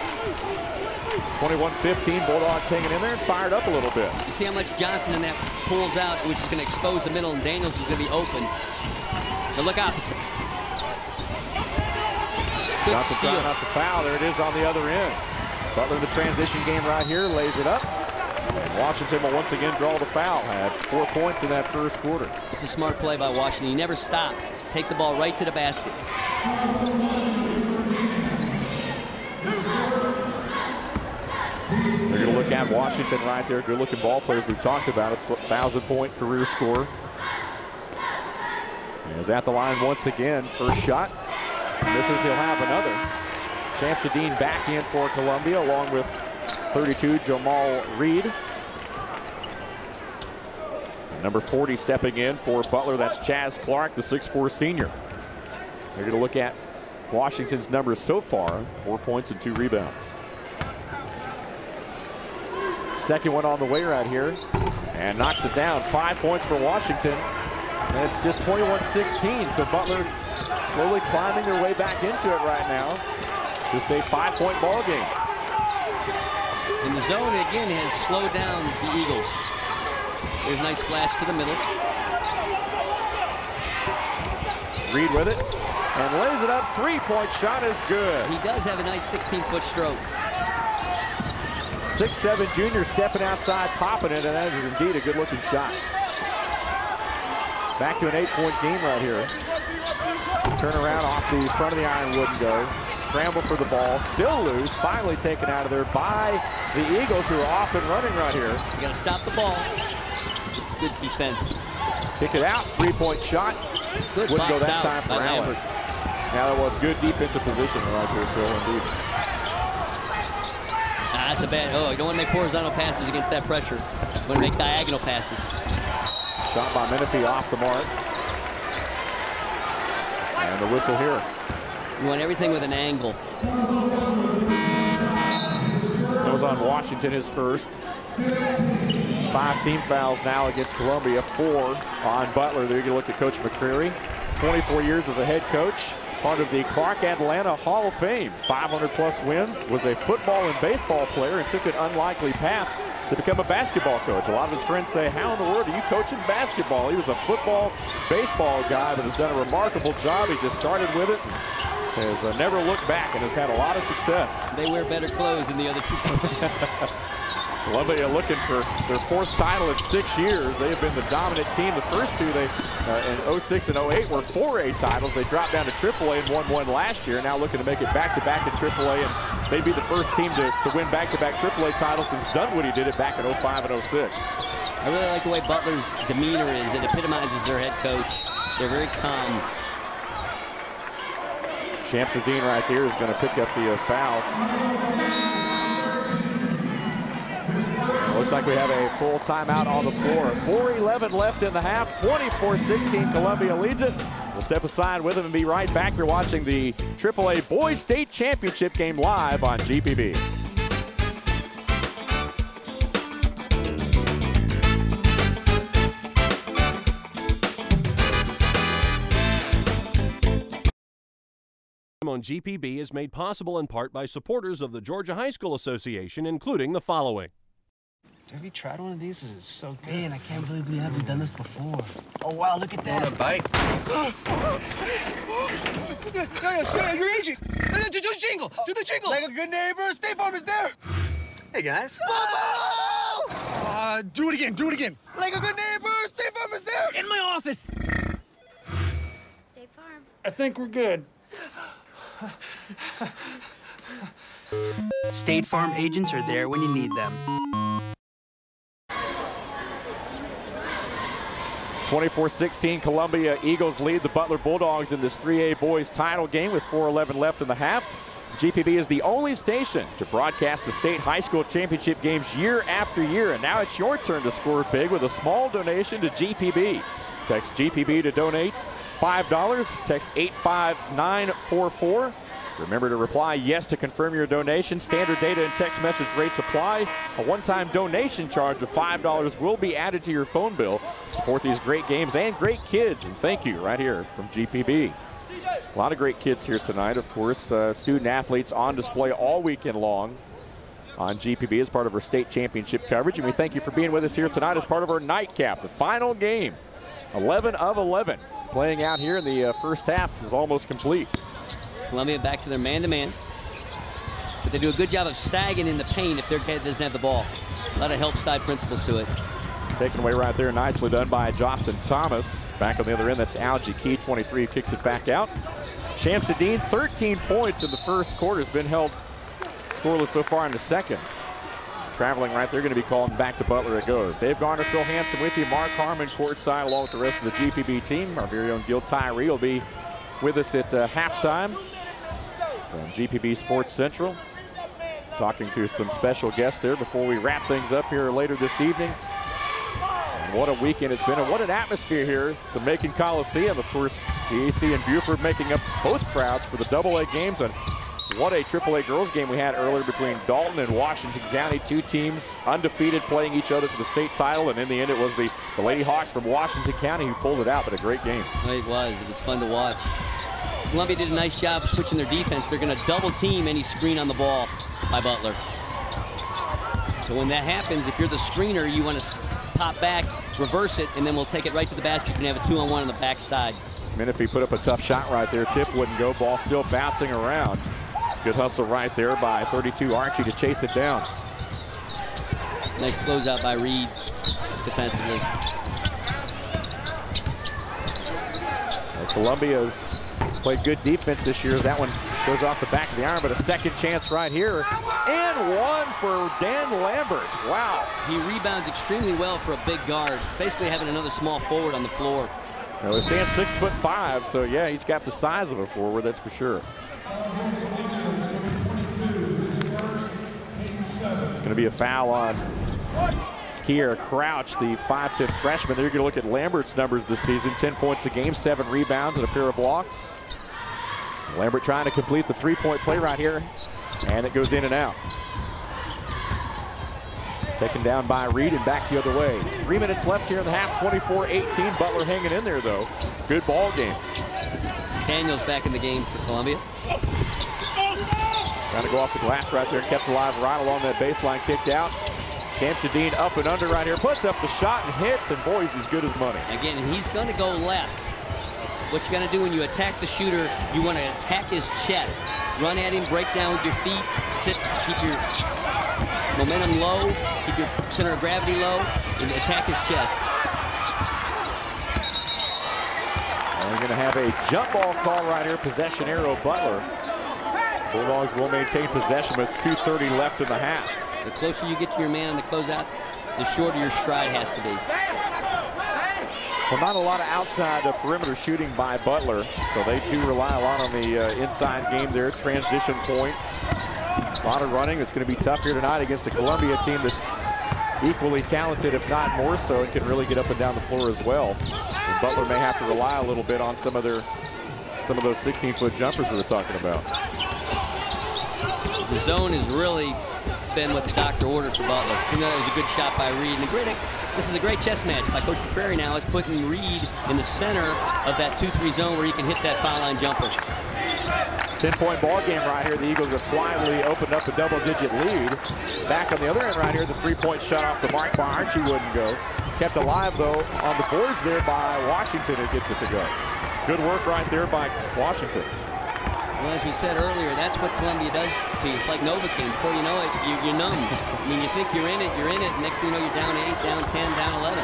21-15, Bulldogs hanging in there and fired up a little bit. You see how much Johnson in that pulls out, which is going to expose the middle, and Daniels is going to be open. But look opposite. Good Johnson steal. trying not to foul. There it is on the other end. Butler in the transition game right here, lays it up. And Washington will once again draw the foul. Had 4 points in that first quarter. It's a smart play by Washington. He never stopped. Take the ball right to the basket. They're going to look at Washington right there. Good-looking ball players. We've talked about a 1,000-point career score. Is at the line once again. First shot. Misses. He'll have another. Shamsuddin back in for Columbia, along with 32, Jamal Reed. Number 40 stepping in for Butler. That's Chaz Clark, the 6'4 senior. They're going to look at Washington's numbers so far. 4 points and 2 rebounds. Second one on the way right here. And knocks it down. 5 points for Washington. And it's just 21-16, so Butler slowly climbing their way back into it right now. Just a 5-point ball game. And the zone, again, has slowed down the Eagles. There's a nice flash to the middle. Reed with it, and lays it up. 3-point shot is good. He does have a nice 16-foot stroke. 6'7" junior stepping outside, popping it, and that is indeed a good-looking shot. Back to an 8-point game right here. Turn around off the front of the iron wouldn't go. Scramble for the ball, still loose, finally taken out of there by the Eagles, who are off and running right here. You gotta stop the ball. Good defense. Kick it out, 3-point shot. Good Wouldn't go box that out time for by Allen. Lambert. Now that was good defensive position right there, Phil, indeed. That's a bad, you don't want to make horizontal passes against that pressure. You want to make diagonal passes. Shot by Menifee off the mark. And the whistle here. You want everything with an angle. That was on Washington, his first. 5 team fouls now against Columbia, 4 on Butler. There you can look at Coach McCreary. 24 years as a head coach, part of the Clark Atlanta Hall of Fame. 500+ wins, was a football and baseball player, and took an unlikely path to become a basketball coach. A lot of his friends say, how in the world are you coaching basketball? He was a football, baseball guy, but has done a remarkable job. He just started with it, has never looked back, and has had a lot of success. They wear better clothes than the other 2 coaches. Columbia looking for their 4th title in 6 years. They have been the dominant team. The first 2 they in 06 and 08 were 4A titles. They dropped down to AAA and won 1 last year. Now looking to make it back-to-back in AAA, and they'd be the first team to win back-to-back AAA titles since Dunwoody did it back in 05 and 06. I really like the way Butler's demeanor is. It epitomizes their head coach. They're very calm. Shamsuddin right there is going to pick up the foul. Looks like we have a full timeout on the floor. 4:11 left in the half. 24-16, Columbia leads it. We'll step aside with them and be right back. You're watching the AAA Boys State Championship game live on GPB. On GPB is made possible in part by supporters of the Georgia High School Association, including the following. Have you tried one of these? It's so good. Man, I can't believe we haven't done this before. Oh, wow, look at that. Want a bite? You're aging. Do the jingle. Do the jingle. Like a good neighbor, State Farm is there. Hey, guys. Do it again. Do it again. Like a good neighbor, State Farm is there. In my office. State Farm. I think we're good. State Farm agents are there when you need them. 24-16, Columbia Eagles lead the Butler Bulldogs in this 3A boys title game with 4:11 left in the half. GPB is the only station to broadcast the state high school championship games year after year, and now it's your turn to score big with a small donation to GPB. Text GPB to donate $5. Text 85944. Remember to reply yes to confirm your donation. Standard data and text message rates apply. A one-time donation charge of $5 will be added to your phone bill. Support these great games and great kids, and thank you right here from GPB. A lot of great kids here tonight, of course. Student athletes on display all weekend long on GPB as part of our state championship coverage. And we thank you for being with us here tonight as part of our nightcap. The final game, 11 of 11. Playing out here in the first half is almost complete. Columbia back to their man-to-man. But they do a good job of sagging in the paint if their kid doesn't have the ball. A lot of help side principles to it. Taken away right there, nicely done by Jostin Thomas. Back on the other end, that's Algie Key, 23, who kicks it back out. Shamsuddin, 13 points in the first quarter, has been held scoreless so far in the second. Traveling right there, going to be calling back to Butler it goes. Dave Garner, Phil Hansen with you. Mark Harmon courtside along with the rest of the GPB team. Our very own Gil Tyree will be with us at halftime from GPB Sports Central. Talking to some special guests there before we wrap things up here later this evening. And what a weekend it's been, and what an atmosphere here. The Macon Coliseum, of course, GHSA and Buford making up both crowds for the AA games. And What a AAA girls game we had earlier between Dalton and Washington County. Two teams undefeated playing each other for the state title, and in the end it was the Lady Hawks from Washington County who pulled it out, but a great game. It was fun to watch. Columbia did a nice job of switching their defense. They're going to double team any screen on the ball by Butler. So when that happens, if you're the screener, you want to pop back, reverse it, and then we'll take it right to the basket. You can have a 2-on-1 on the backside. Menifee put up a tough shot right there. Tip wouldn't go. Ball still bouncing around. Good hustle right there by 32 Archie to chase it down. Nice closeout by Reed defensively. Well, Columbia's played good defense this year. That one goes off the back of the iron, but a second chance right here. And one for Dan Lambert. Wow. He rebounds extremely well for a big guard, basically having another small forward on the floor. Well, he stands 6'5", so yeah, he's got the size of a forward, that's for sure. It's going to be a foul on Kiera Crouch, the 5'10" freshman. They're going to look at Lambert's numbers this season. 10 points a game, 7 rebounds, and a pair of blocks. Lambert trying to complete the three-point play right here, and it goes in and out. Taken down by Reed and back the other way. 3 minutes left here in the half, 24-18. Butler hanging in there, though. Good ball game. Daniels back in the game for Columbia. Trying to go off the glass right there, kept alive right along that baseline, kicked out. Shamsuddin up and under right here, puts up the shot and hits, and boy, he's as good as money. Again, he's going to go left. What you got to do when you attack the shooter, you want to attack his chest. Run at him, break down with your feet, sit, keep your momentum low, keep your center of gravity low, and attack his chest. And we're going to have a jump ball call right here, possession arrow Butler. Bulldogs will maintain possession with 2:30 left in the half. The closer you get to your man on the closeout, the shorter your stride has to be. Well, not a lot of outside perimeter shooting by Butler, so they do rely a lot on the inside game there, transition points. A lot of running. It's going to be tough here tonight against a Columbia team that's equally talented, if not more so, and can really get up and down the floor as well. And Butler may have to rely a little bit on some of those 16-foot jumpers we were talking about. The zone has really been what the doctor ordered for Butler. Even though it was a good shot by Reed. And this is a great chess match by Coach McCrary now. Is putting Reed in the center of that 2-3 zone where he can hit that foul line jumper. 10-point ball game right here. The Eagles have quietly opened up a double-digit lead. Back on the other end right here, the three-point shot off the mark by Archie wouldn't go. Kept alive, though, on the boards there by Washington. It gets it to go. Good work right there by Washington. Well, as we said earlier, that's what Columbia does to you. It's like Novocaine. Before you know it, you're numb. I mean, you think you're in it. Next thing you know, you're down 8, down 10, down 11.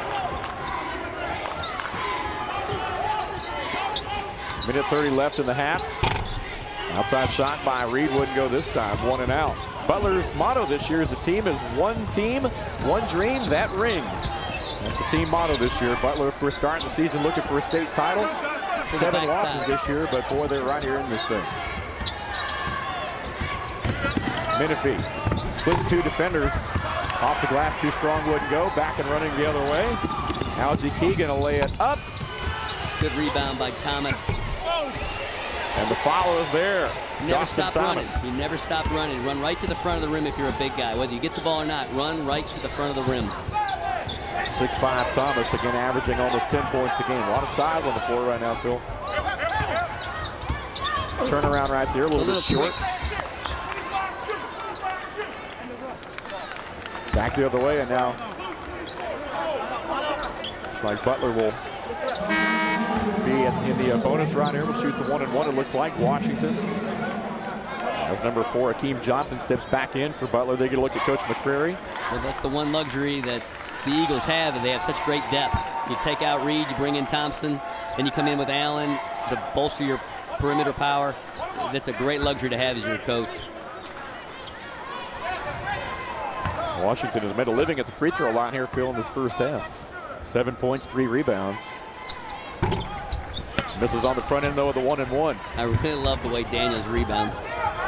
Minute 30 left in the half. Outside shot by Reed wouldn't go this time. 1 and out. Butler's motto this year as a team is one team, one dream, that ring. That's the team motto this year. Butler, of course, starting the season looking for a state title. 7 losses this year, but boy, they're right here in this thing. Menifee splits 2 defenders. Off the glass, too strong, wouldn't go. Back and running the other way. Algie Keegan will lay it up. Good rebound by Thomas. And the follow is there. Never stop running. You never stop running. Run right to the front of the rim if you're a big guy. Whether you get the ball or not, run right to the front of the rim. 6'5" Thomas, again averaging almost 10 points a game. A lot of size on the floor right now, Phil. Turnaround right there, a little bit short. Back the other way, and now looks like Butler will be in the bonus round here. We'll shoot the 1-and-1, it looks like. Washington. As number 4, Akeem Johnson steps back in for Butler. They get a look at Coach McCrary. Well, that's the one luxury that the Eagles have, and they have such great depth. You take out Reed, you bring in Thompson, then you come in with Allen to bolster your perimeter power. That's a great luxury to have as your coach. Washington has made a living at the free throw line here, Phil, in this first half. 7 points, 3 rebounds. Misses on the front end, though, of the 1-and-1. I really love the way Daniels rebounds.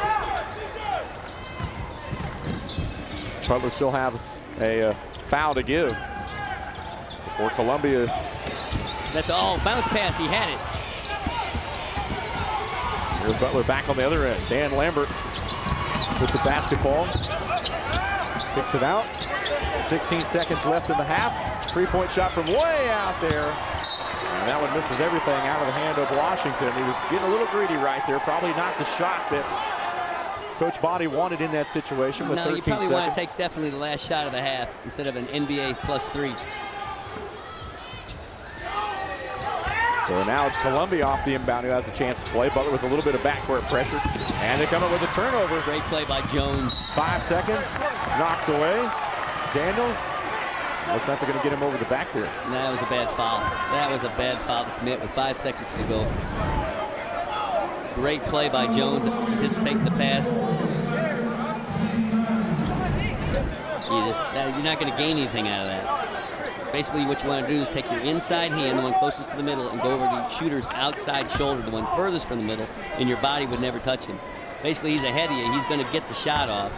Butler still has a foul to give for Columbia. That's all. Bounce pass. He had it. Here's Butler back on the other end. Dan Lambert with the basketball. Kicks it out. 16 seconds left in the half. Three-point shot from way out there. And that one misses everything out of the hand of Washington. He was getting a little greedy right there. Probably not the shot that Coach Body wanted in that situation with 13 seconds. No, you probably want to take definitely the last shot of the half instead of an NBA +3. So now it's Columbia off the inbound who has a chance to play. Butler with a little bit of backcourt pressure. And they come up with a turnover. Great play by Jones. 5 seconds. Knocked away. Daniels. Looks like they're going to get him over the back there. That was a bad foul. That was a bad foul to commit with 5 seconds to go. Great play by Jones, anticipating the pass. You're not going to gain anything out of that. Basically, what you want to do is take your inside hand, the one closest to the middle, and go over the shooter's outside shoulder, the one furthest from the middle, and your body would never touch him. Basically, he's ahead of you. He's going to get the shot off.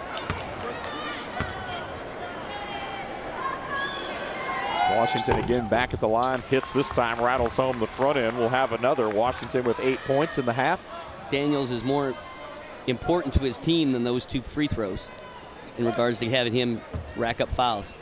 Washington again back at the line. Hits this time, rattles home the front end. We'll have another. Washington with 8 points in the half. Daniels is more important to his team than those 2 free throws in regards to having him rack up fouls.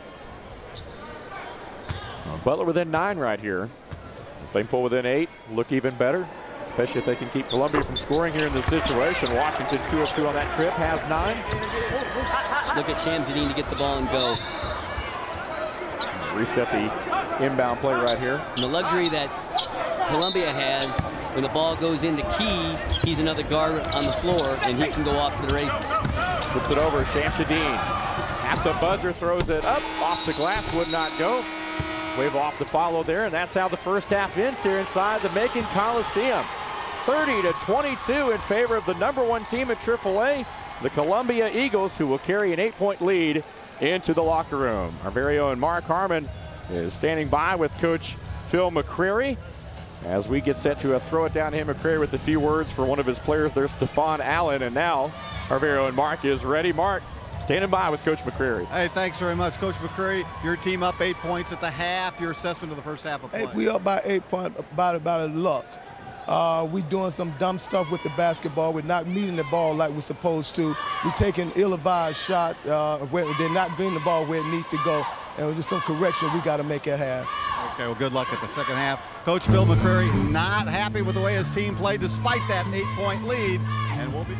Butler within 9 right here. If they can pull within 8, look even better, especially if they can keep Columbia from scoring here in this situation. Washington 2 of 2 on that trip, has 9. Look at Shamsuddin to get the ball and go. Reset the inbound play right here. And the luxury that Columbia has, when the ball goes into key, he's another guard on the floor, and he can go off to the races. Flips it over, Shamsuddin. At the buzzer, throws it up, off the glass, would not go. Wave off the follow there, and that's how the first half ends here inside the Macon Coliseum. 30-22 in favor of the #1 team at AAA, the Columbia Eagles, who will carry an 8-point lead into the locker room. Our very own Mark Harmon is standing by with Coach Phil McCrary as we get set to throw it down to him. McCrary with a few words for one of his players there, Stephon Allen, and now our very own Mark is ready. Mark, standing by with Coach McCrary. Hey, thanks very much, Coach McCrary. Your team up 8 points at the half. Your assessment of the first half of play. Hey, we up by 8 points, about a luck. We doing some dumb stuff with the basketball. We're not meeting the ball like we're supposed to. We're taking ill-advised shots where they're not bringing the ball where it needs to go. And with just some correction we got to make at half. Okay, well, good luck at the second half. Coach Phil McCrary not happy with the way his team played despite that 8-point lead. And we'll be...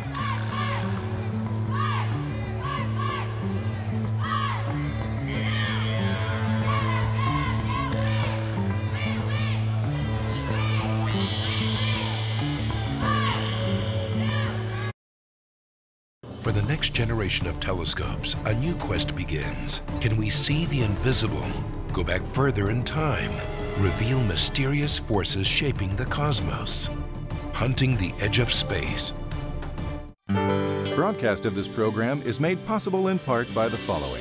For the next generation of telescopes, a new quest begins. Can we see the invisible? Go back further in time. Reveal mysterious forces shaping the cosmos. Hunting the edge of space. Broadcast of this program is made possible in part by the following.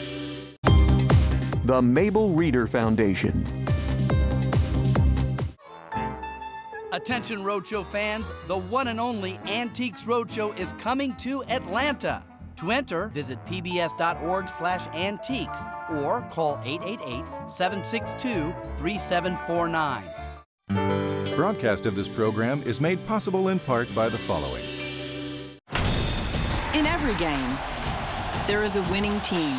The Mabel Reader Foundation. Attention Roadshow fans, the one and only Antiques Roadshow is coming to Atlanta. To enter, visit pbs.org/antiques or call 888-762-3749. Broadcast of this program is made possible in part by the following. In every game, there is a winning team.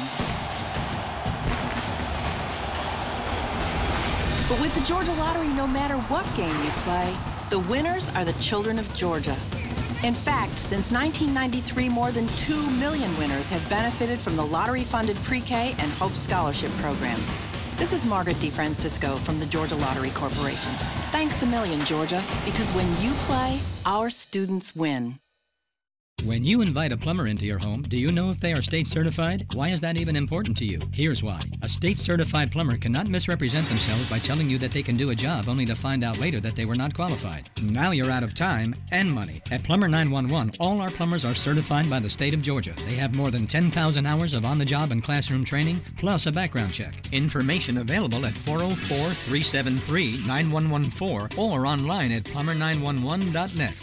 But with the Georgia Lottery, no matter what game you play, the winners are the children of Georgia. In fact, since 1993, more than 2 million winners have benefited from the lottery-funded pre-K and Hope Scholarship programs. This is Margaret DeFrancisco from the Georgia Lottery Corporation. Thanks a million, Georgia, because when you play, our students win. When you invite a plumber into your home, do you know if they are state certified? Why is that even important to you? Here's why. A state certified plumber cannot misrepresent themselves by telling you that they can do a job only to find out later that they were not qualified. Now you're out of time and money. At Plumber 911, all our plumbers are certified by the state of Georgia. They have more than 10,000 hours of on-the-job and classroom training, plus a background check. Information available at 404-373-9114 or online at plumber911.net.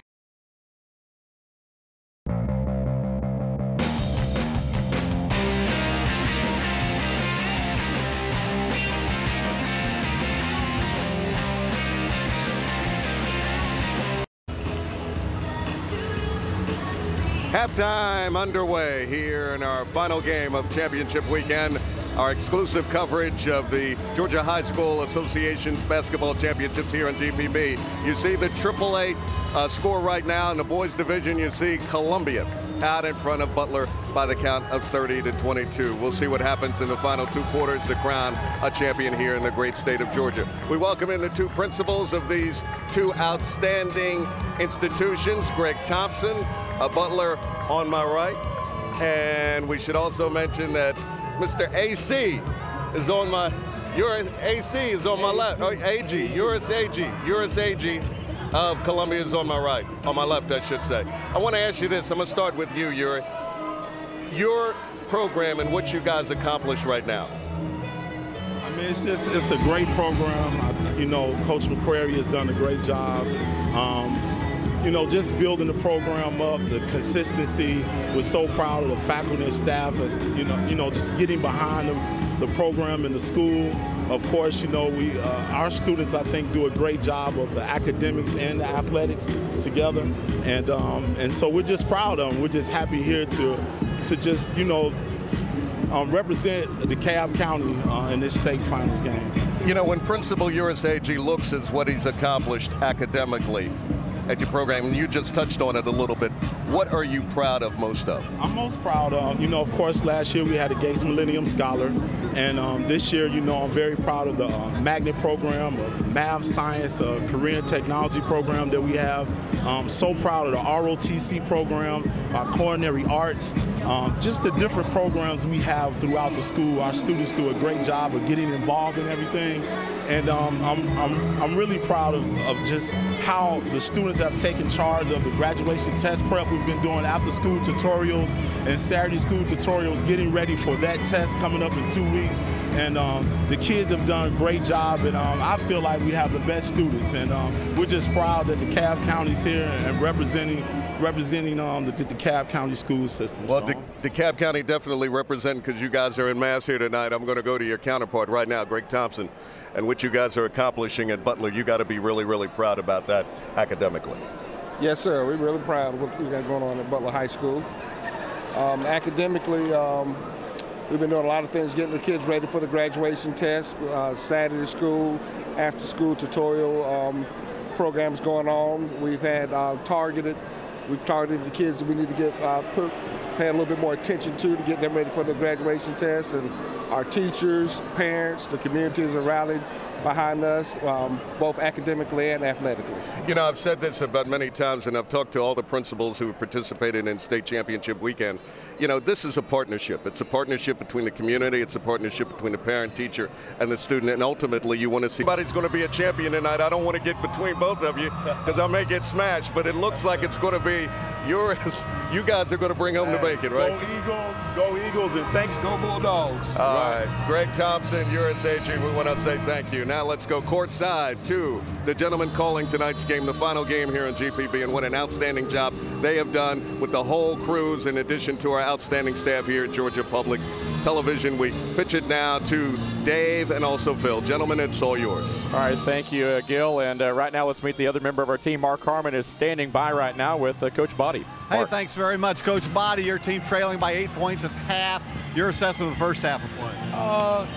Halftime underway here in our final game of championship weekend. Our exclusive coverage of the Georgia High School Association's basketball championships here on GPB. You see the AAA score right now in the boys division. You see Columbia out in front of Butler by the count of 30-22. We'll see what happens in the final 2 quarters to crown a champion here in the great state of Georgia. We welcome in the 2 principals of these 2 outstanding institutions, Greg Thompson, a Butler on my right, and we should also mention that Mr. AC is on my, your AC is on my left, AG, Uris AG of Columbia is on my right, on my left, I should say. I want to ask you this. I'm going to start with you, Yuri. Your program and what you guys accomplish right now. I mean, it's a great program. You know, Coach McCrary has done a great job. You know, just building the program up, the consistency. We're so proud of the faculty and staff as, you know, just getting behind the program in the school. Of course, you know, our students, I think, do a great job of the academics and the athletics together. And so we're just proud of them. We're just happy here to just, you know, represent DeKalb County in this state finals game. You know, when Principal Uris AG looks at what he's accomplished academically at your program, and you just touched on it a little bit, what are you proud of most of? I'm most proud of, you know, of course, last year we had a Gates Millennium Scholar, and this year, you know, I'm very proud of the magnet program, math, science, Korean technology program that we have. So proud of the ROTC program, our culinary arts, just the different programs we have throughout the school. Our students do a great job of getting involved in everything. And I'm really proud of just how the students have taken charge of the graduation test prep we've been doing, after school tutorials and Saturday school tutorials, getting ready for that test coming up in 2 weeks. And the kids have done a great job, and I feel like we have the best students. And we're just proud that DeKalb County's here and representing the DeKalb County school system. Well, DeKalb County definitely representing, because you guys are en masse here tonight. I'm going to go to your counterpart right now, Greg Thompson, and what you guys are accomplishing at Butler. You got to be really, really proud about that academically. Yes, sir. We're really proud of what we got going on at Butler High School. Academically, we've been doing a lot of things, getting the kids ready for the graduation test, Saturday school, after school tutorial programs going on. We've had targeted the kids that we need to get pay a little bit more attention to get them ready for the graduation test. And our teachers, parents, the communities are rallied behind us, both academically and athletically. You know, I've said this about many times, and I've talked to all the principals who have participated in state championship weekend. You know, this is a partnership. It's a partnership between the community. It's a partnership between the parent, teacher, and the student. And ultimately, you want to see somebody's going to be a champion tonight. I don't want to get between both of you because I may get smashed, but it looks like it's going to be yours. You guys are going to bring home the bacon, right? Go Eagles, and thanks, go Bulldogs. All right. Greg Thompson, Uris AG, we want to say thank you. Now let's go courtside to the gentleman calling tonight's game, the final game here in GPB, and what an outstanding job they have done with the whole crews, in addition to our outstanding staff here at Georgia Public Television. We pitch it now to Dave and also Phil. Gentlemen, it's all yours. All right, thank you, Gil. And right now, let's meet the other member of our team. Mark Harmon is standing by right now with Coach Body. Hey, thanks very much, Coach Body. Your team trailing by 8 points at half. Your assessment of the first half of play?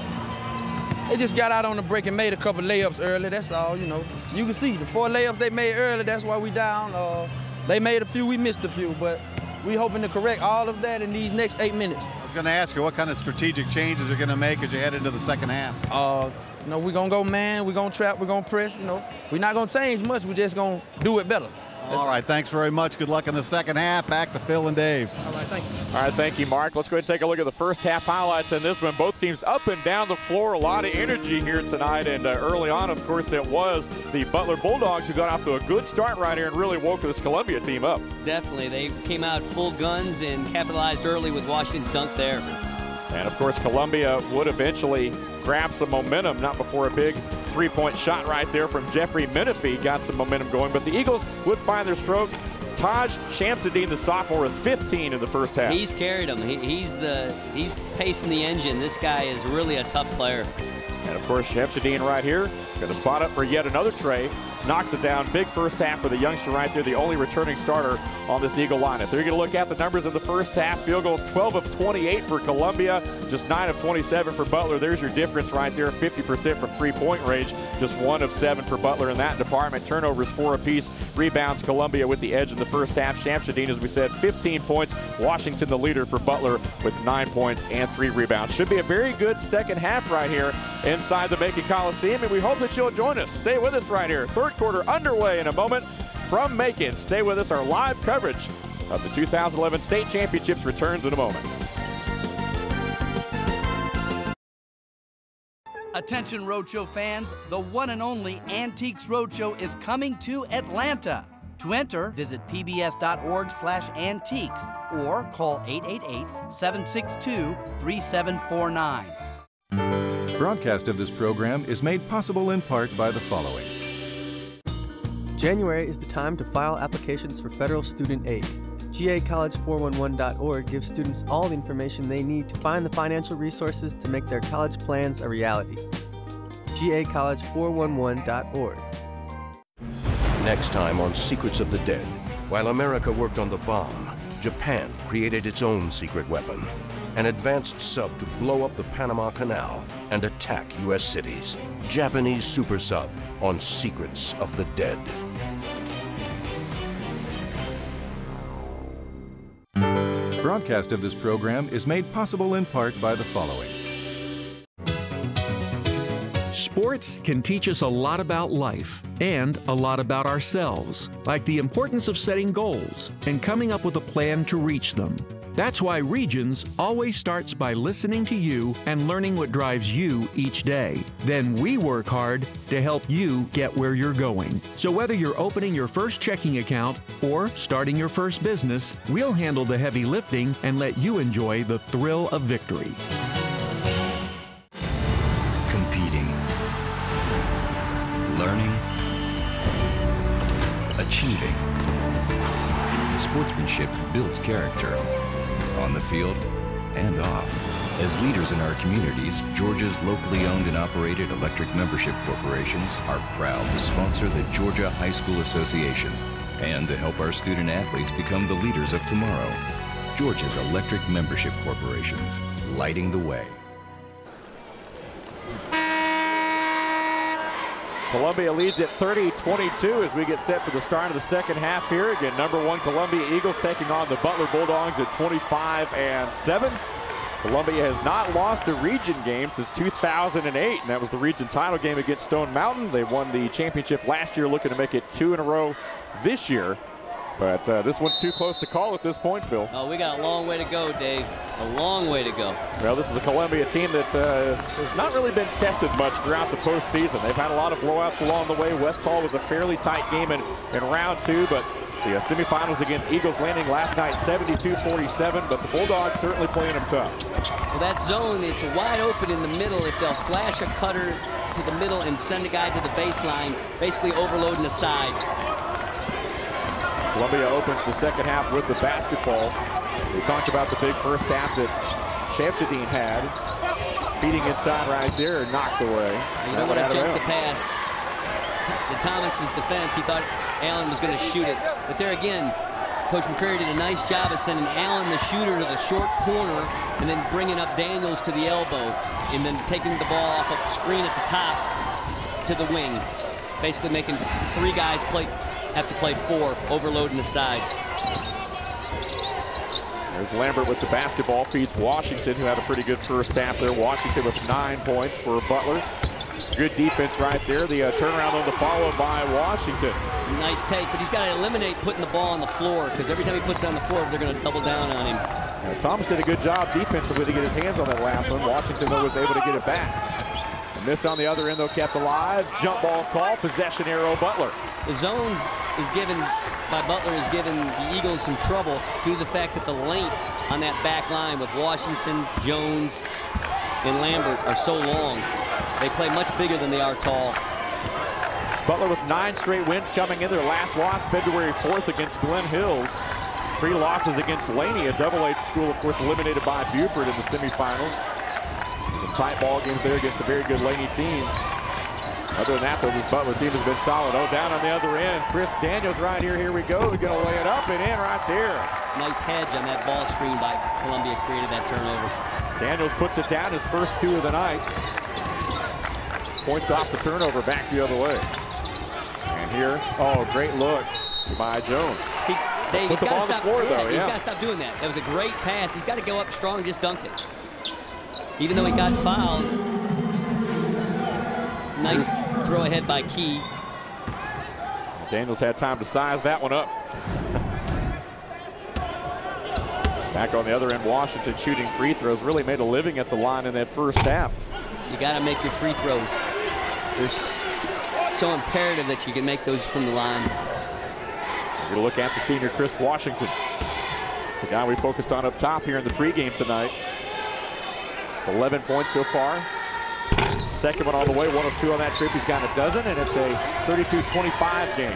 They just got out on the break and made a couple layups early. That's all, you know. You can see the 4 layups they made early. That's why we down. They made a few, we missed a few, but we hoping to correct all of that in these next 8 minutes. I was going to ask you, what kind of strategic changes you're going to make as you head into the second half? You know, we're going to go man, we're going to trap, we're going to press, you know. We're not going to change much, we're just going to do it better. All right, thanks very much. Good luck in the second half. Back to Phil and Dave. All right, thank you. All right, thank you, Mark. Let's go ahead and take a look at the first half highlights in this one. Both teams up and down the floor. A lot of energy here tonight. And early on, of course, it was the Butler Bulldogs who got off to a good start right here and really woke this Columbia team up. Definitely. They came out full guns and capitalized early with Washington's dunk there. And, of course, Columbia would eventually grab some momentum, not before a big three-point shot right there from Jeffrey Menifee got some momentum going. But the Eagles would find their stroke. Taj Shamsuddin, the sophomore, with 15 in the first half. He's carried them. He's pacing the engine. This guy is really a tough player. And of course, Shemshadeen right here, going to spot up for yet another tray. Knocks it down. Big first half for the youngster right there, the only returning starter on this Eagle lineup. They're going to look at the numbers of the first half. Field goals 12 of 28 for Columbia, just 9 of 27 for Butler. There's your difference right there, 50% from three-point range, just 1 of 7 for Butler in that department. Turnovers 4 apiece. Rebounds Columbia with the edge in the first half. Shemshadeen, as we said, 15 points. Washington the leader for Butler with 9 points and 3 rebounds. Should be a very good second half right here inside the Macon Coliseum, and we hope that you'll join us. Stay with us right here. Third quarter underway in a moment from Macon. Stay with us. Our live coverage of the 2011 state championships returns in a moment. Attention Roadshow fans, the one and only Antiques Roadshow is coming to Atlanta. To enter, visit pbs.org/antiques or call 888-762-3749. Broadcast of this program is made possible in part by the following. January is the time to file applications for federal student aid. GAcollege411.org gives students all the information they need to find the financial resources to make their college plans a reality. GAcollege411.org. Next time on Secrets of the Dead. While America worked on the bomb, Japan created its own secret weapon, an advanced sub to blow up the Panama Canal and attack U.S. cities. Japanese super sub on Secrets of the Dead. Broadcast of this program is made possible in part by the following. Sports can teach us a lot about life and a lot about ourselves, like the importance of setting goals and coming up with a plan to reach them. That's why Regions always starts by listening to you and learning what drives you each day. Then we work hard to help you get where you're going. So whether you're opening your first checking account or starting your first business, we'll handle the heavy lifting and let you enjoy the thrill of victory. Competing, learning, achieving. Sportsmanship builds character. On the field and off. As leaders in our communities, Georgia's locally owned and operated electric membership corporations are proud to sponsor the Georgia High School Association and to help our student athletes become the leaders of tomorrow. Georgia's electric membership corporations, lighting the way. Columbia leads at 30-22 as we get set for the start of the second half here. Again, #1 Columbia Eagles taking on the Butler Bulldogs at 25-7. Columbia has not lost a region game since 2008, and that was the region title game against Stone Mountain. They won the championship last year, looking to make it 2 in a row this year. But this one's too close to call at this point, Phil. Oh, we got a long way to go, Dave. A long way to go. Well, this is a Columbia team that has not really been tested much throughout the postseason. They've had a lot of blowouts along the way. West Hall was a fairly tight game in round 2, but the semifinals against Eagles Landing last night, 72-47, but the Bulldogs certainly playing them tough. Well, that zone, it's wide open in the middle. If they'll flash a cutter to the middle and send a guy to the baseline, basically overloading the side. Columbia opens the second half with the basketball. We talked about the big first half that Shemshadeen had. Feeding inside right there, knocked away. You don't want to jump the pass. The Thomas's defense, he thought Allen was going to shoot it. But there again, Coach McCrary did a nice job of sending Allen, the shooter, to the short corner and then bringing up Daniels to the elbow and then taking the ball off a screen at the top to the wing. Basically making 3 guys have to play 4, overloading the side. There's Lambert with the basketball, feeds Washington, who had a pretty good first half there. Washington with 9 points for Butler. Good defense right there. The turnaround on the follow by Washington. Nice take, but he's got to eliminate putting the ball on the floor, because every time he puts it on the floor, they're going to double down on him. Thomas did a good job defensively to get his hands on that last one. Washington, though, was able to get it back. Miss on the other end, though, kept alive. Jump ball call, possession arrow, Butler. The zones is given by Butler is giving the Eagles some trouble due to the fact that the length on that back line with Washington, Jones, and Lambert are so long. They play much bigger than they are tall. Butler with 9 straight wins coming in. Their last loss February 4th against Glen Hills. 3 losses against Laney, a AA school, of course, eliminated by Buford in the semifinals. tight ball games there against a very good Laney team. Other than that, though, this Butler team has been solid. Oh, down on the other end, Chris Daniels right here. Here we go. We're going to lay it up and in right there. Nice hedge on that ball screen by Columbia, created that turnover. Daniels puts it down, his first 2 of the night. Points off the turnover, back the other way. And here, oh, great look by Jones. See, Dave, he's got to stop. Floor, he's got to stop doing that. That was a great pass. He's got to go up strong and just dunk it. Even though he got fouled. Nice throw ahead by Key. Daniels had time to size that one up. Back on the other end, Washington shooting free throws. Really made a living at the line in that first half. You got to make your free throws. They're so imperative that you can make those from the line. We're going to look at the senior Chris Washington. It's the guy we focused on up top here in the pregame tonight. 11 points so far. Second one on the way, 1 of 2 on that trip. He's got a dozen, and it's a 32-25 game.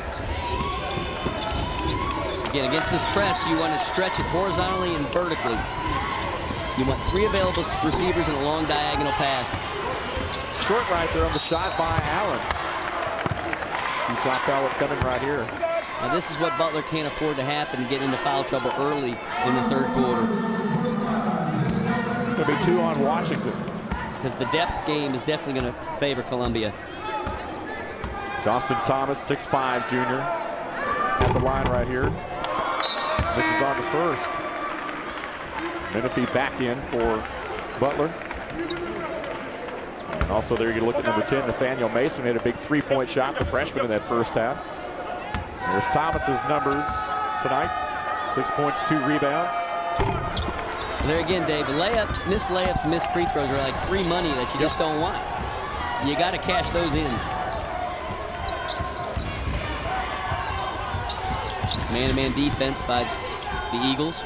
Again, against this press, you want to stretch it horizontally and vertically. You want 3 available receivers and a long diagonal pass. Short right there on the shot by Allen. 2-shot foul coming right here. Now this is what Butler can't afford to happen, get into foul trouble early in the third quarter. It's going to be 2 on Washington. Because the depth game is definitely going to favor Columbia. Johnston Thomas, 6'5" junior, at the line right here. This is on the first. Menifee back in for Butler. And also there you look at number 10, Nathaniel Mason, made a big 3-point shot, the freshman in that first half. There's Thomas's numbers tonight. 6 points, 2 rebounds. There again, Dave, layups, missed free throws are like free money that you just don't want. You got to cash those in. Man-to-man defense by the Eagles.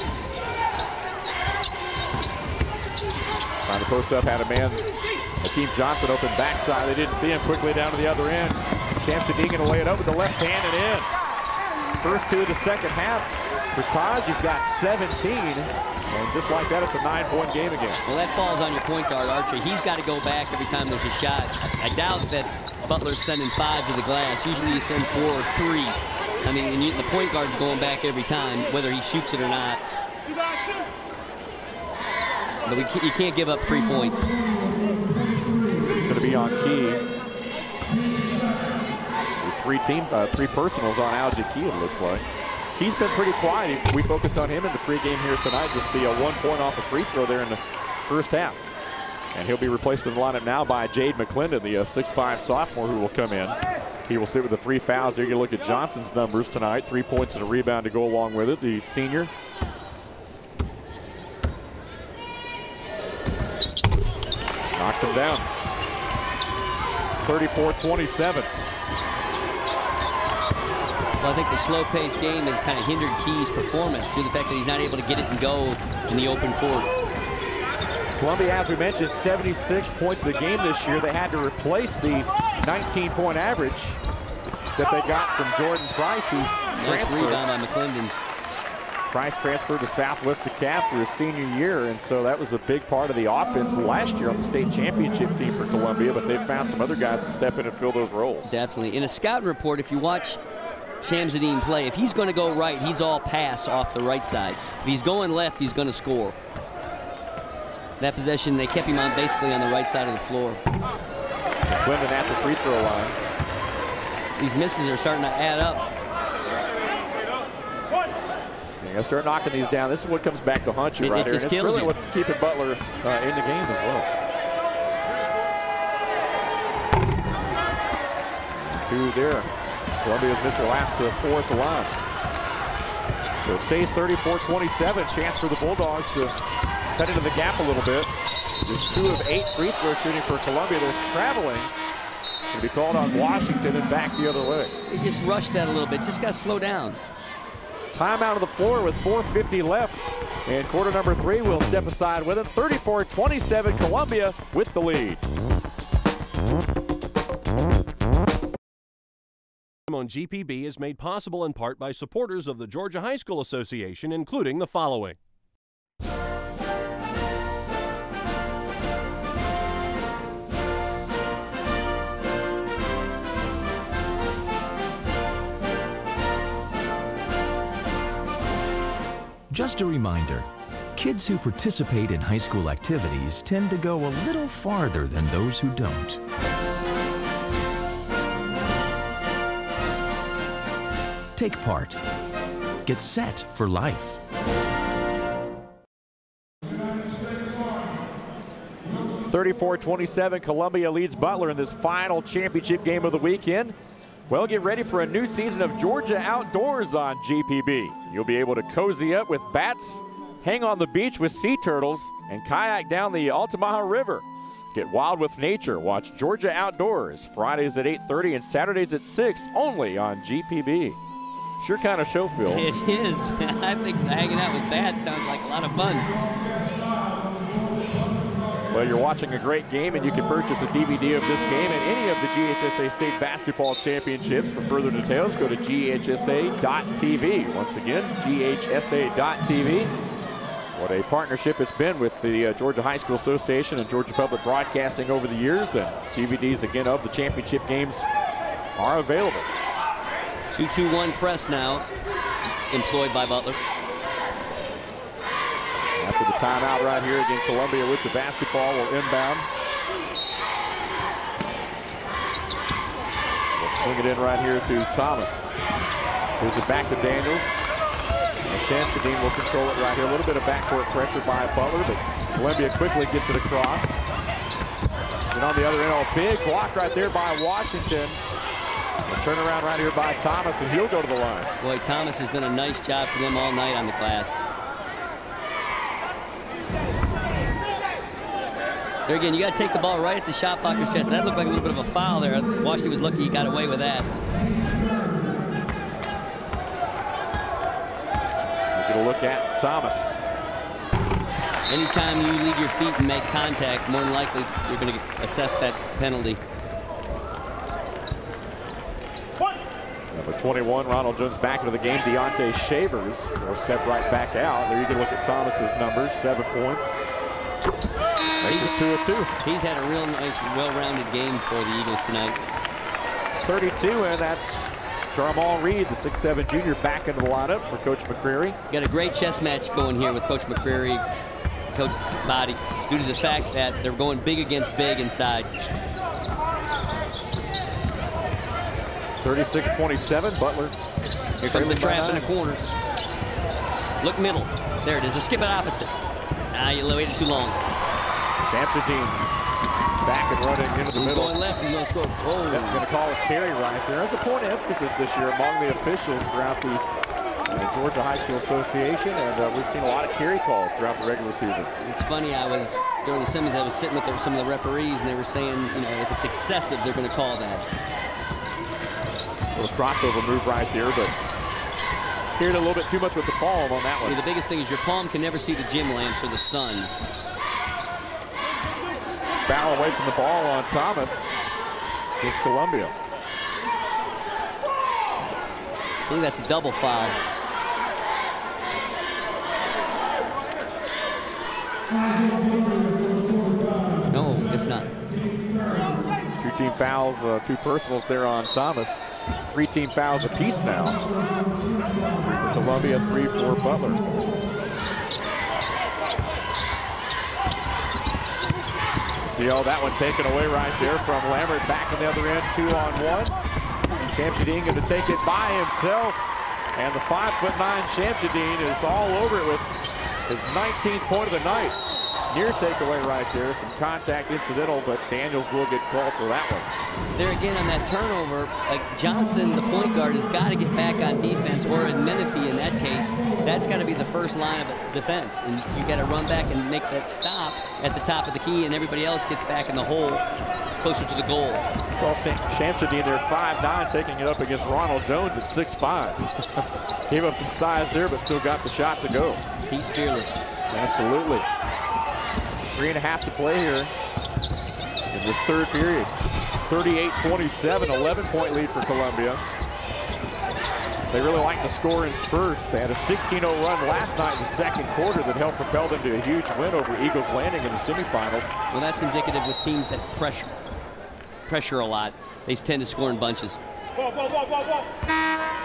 Trying to post up, had a man, Akeem Johnson open backside. They didn't see him, quickly down to the other end. Shamsuddin going to lay it up with the left hand and in. First 2 of the second half for Taj. He's got 17. And just like that, it's a 9-point game again. Well, that falls on your point guard, Archie. He's got to go back every time there's a shot. I doubt that Butler's sending 5 to the glass. Usually you send 4 or 3. I mean, the point guard's going back every time, whether he shoots it or not. But you can't give up 3 points. It's going to be on Key. 3 personals on Algie Key, it looks like. He's been pretty quiet. We focused on him in the pregame here tonight. Just the 1 point off a free throw there in the first half. And he'll be replaced in the lineup now by Jade McClendon, the 6'5" sophomore who will come in. He will sit with the 3 fouls. Here you look at Johnson's numbers tonight. 3 points and a rebound to go along with it. The senior. Knocks him down. 34-27. Well, I think the slow-paced game has kind of hindered Key's performance due to the fact that he's not able to get it and go in the open court. Columbia, as we mentioned, 76 points a game this year. They had to replace the 19-point average that they got from Jordan Price, who transferred. Nice rebound by McClendon. Price transferred to Southwest DeKalb for his senior year, and so that was a big part of the offense last year on the state championship team for Columbia, but they've found some other guys to step in and fill those roles. Definitely. In a scouting report, if you watch Shamsuddin play, if he's going to go right, he's all pass off the right side. If he's going left, he's going to score. That possession, they kept him on basically on the right side of the floor. McClendon at the free throw line. These misses are starting to add up. They're going to start knocking these down. This is what comes back to haunt you right here. And it's really what's keeping Butler in the game as well. 2 there. Columbia's missed the last 4 at the line. So it stays 34-27. Chance for the Bulldogs to cut into the gap a little bit. Just 2 of 8 free throw shooting for Columbia. There's traveling. Going to be called on Washington and back the other way. He just rushed that a little bit. Just got to slow down. Time out of the floor with 4:50 left. And quarter number 3 will step aside with him. 34-27, Columbia with the lead. On GPB is made possible in part by supporters of the Georgia High School Association, including the following. Just a reminder, kids who participate in high school activities tend to go a little farther than those who don't. Take part. Get set for life. (34-27), Columbia leads Butler in this final championship game of the weekend. Well, get ready for a new season of Georgia Outdoors on GPB. You'll be able to cozy up with bats, hang on the beach with sea turtles, and kayak down the Altamaha River. Get wild with nature. Watch Georgia Outdoors Fridays at 8:30 and Saturdays at 6 only on GPB. Sure kind of show, Phil. It is. I think hanging out with bats sounds like a lot of fun. Well, you're watching a great game, and you can purchase a DVD of this game and any of the GHSA State Basketball Championships. For further details, go to GHSA.tv. Once again, GHSA.tv. What a partnership it's been with the Georgia High School Association and Georgia Public Broadcasting over the years, and DVDs, again, of the championship games are available. 2-2-1 press now, employed by Butler. After the timeout right here, again, Columbia with the basketball will inbound. They'll swing it in right here to Thomas. Here's it back to Daniels. Shamsuddin will control it right here. A little bit of backcourt pressure by Butler, but Columbia quickly gets it across. And on the other end, a big block right there by Washington. A turnaround right here by Thomas, and he'll go to the line. Boy, Thomas has done a nice job for them all night on the glass. There again, you got to take the ball right at the shot blocker's chest. That looked like a little bit of a foul there. Washington was lucky he got away with that. Get a look at Thomas. Anytime you leave your feet and make contact, more than likely you're going to assess that penalty. Number 21, Ronald Jones back into the game. Deontay Shavers will step right back out. There you can look at Thomas's numbers, 7 points. Makes it 2 of 2. He's had a real nice, well-rounded game for the Eagles tonight. 32, and that's Jarmal Reed, the 6'7" junior, back into the lineup for Coach McCreary. Got a great chess match going here with Coach McCreary, Coach Body, due to the fact that they're going big against big inside. 36-27, Butler. Here comes the trap in the corners. Look middle. There it is. Let's skip it opposite. Ah, you waited too long. Shamsuddin back and running into the middle. Going left, he's going to score. Oh. That's going to call a carry right there. That's a point of emphasis this year among the officials throughout the Georgia High School Association, and we've seen a lot of carry calls throughout the regular season. It's funny, during the semis, I was sitting with some of the referees, and they were saying, you know, if it's excessive, they're going to call that. A little crossover move right there, but carried a little bit too much with the palm on that one. I mean, the biggest thing is your palm can never see the gym lamps or the sun. Foul away from the ball on Thomas against Columbia. I think that's a double foul. No, it's not. 2 team fouls, 2 personals there on Thomas. 3 team fouls apiece now. 3 for Columbia, 3 for Butler. See all that one taken away right there from Lambert back on the other end, 2-on-1. Shamsuddin going to take it by himself. And the 5'9" Shamsuddin is all over it with his 19th point of the night. Near takeaway right there, some contact incidental, but Daniels will get called for that one. There again on that turnover, like Johnson, the point guard, has got to get back on defense, or in Menifee in that case, that's got to be the first line of defense. And you got to run back and make that stop at the top of the key, and everybody else gets back in the hole closer to the goal. Saw Shamsuddin there, 5'9", taking it up against Ronald Jones at 6'5". Gave up some size there, but still got the shot to go. He's fearless. Absolutely. 3.5 to play here in this third period. 38-27, 11-point lead for Columbia. They really like to score in spurts. They had a 16-0 run last night in the second quarter that helped propel them to a huge win over Eagles Landing in the semifinals. Well, that's indicative with teams that pressure a lot. They tend to score in bunches.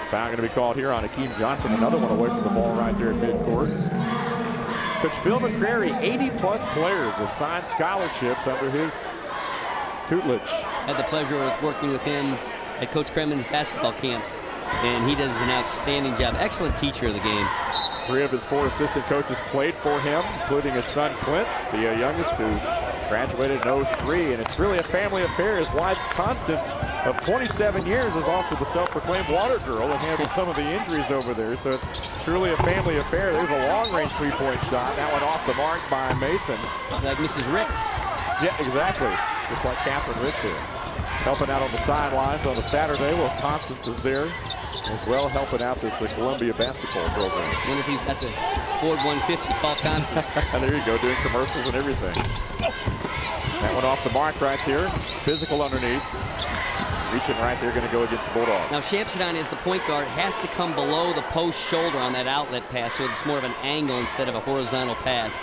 Foul going to be called here on Akeem Johnson. Another one away from the ball right there at midcourt. Coach Phil McCrary, 80-plus players have signed scholarships under his tutelage. Had the pleasure of working with him at Coach Kremen's basketball camp, and he does an outstanding job. Excellent teacher of the game. 3 of his 4 assistant coaches played for him, including his son Clint, the youngest, who graduated in 03, and it's really a family affair. His wife, Constance, of 27 years, is also the self-proclaimed water girl and handles some of the injuries over there, so it's truly a family affair. There's a long-range three-point shot. That went off the mark by Mason. Like Mrs. Richt. Yeah, exactly. Just like Catherine Richt there. Helping out on the sidelines on a Saturday. Well, Constance is there as well, helping out this Columbia basketball program. I wonder if he's got the Ford 150 call Constance. There you go, doing commercials and everything. That went off the mark right there. Physical underneath. Reaching right there, going to go against the Bulldogs. Now Shamsuddin, as the point guard, has to come below the post shoulder on that outlet pass, so it's more of an angle instead of a horizontal pass.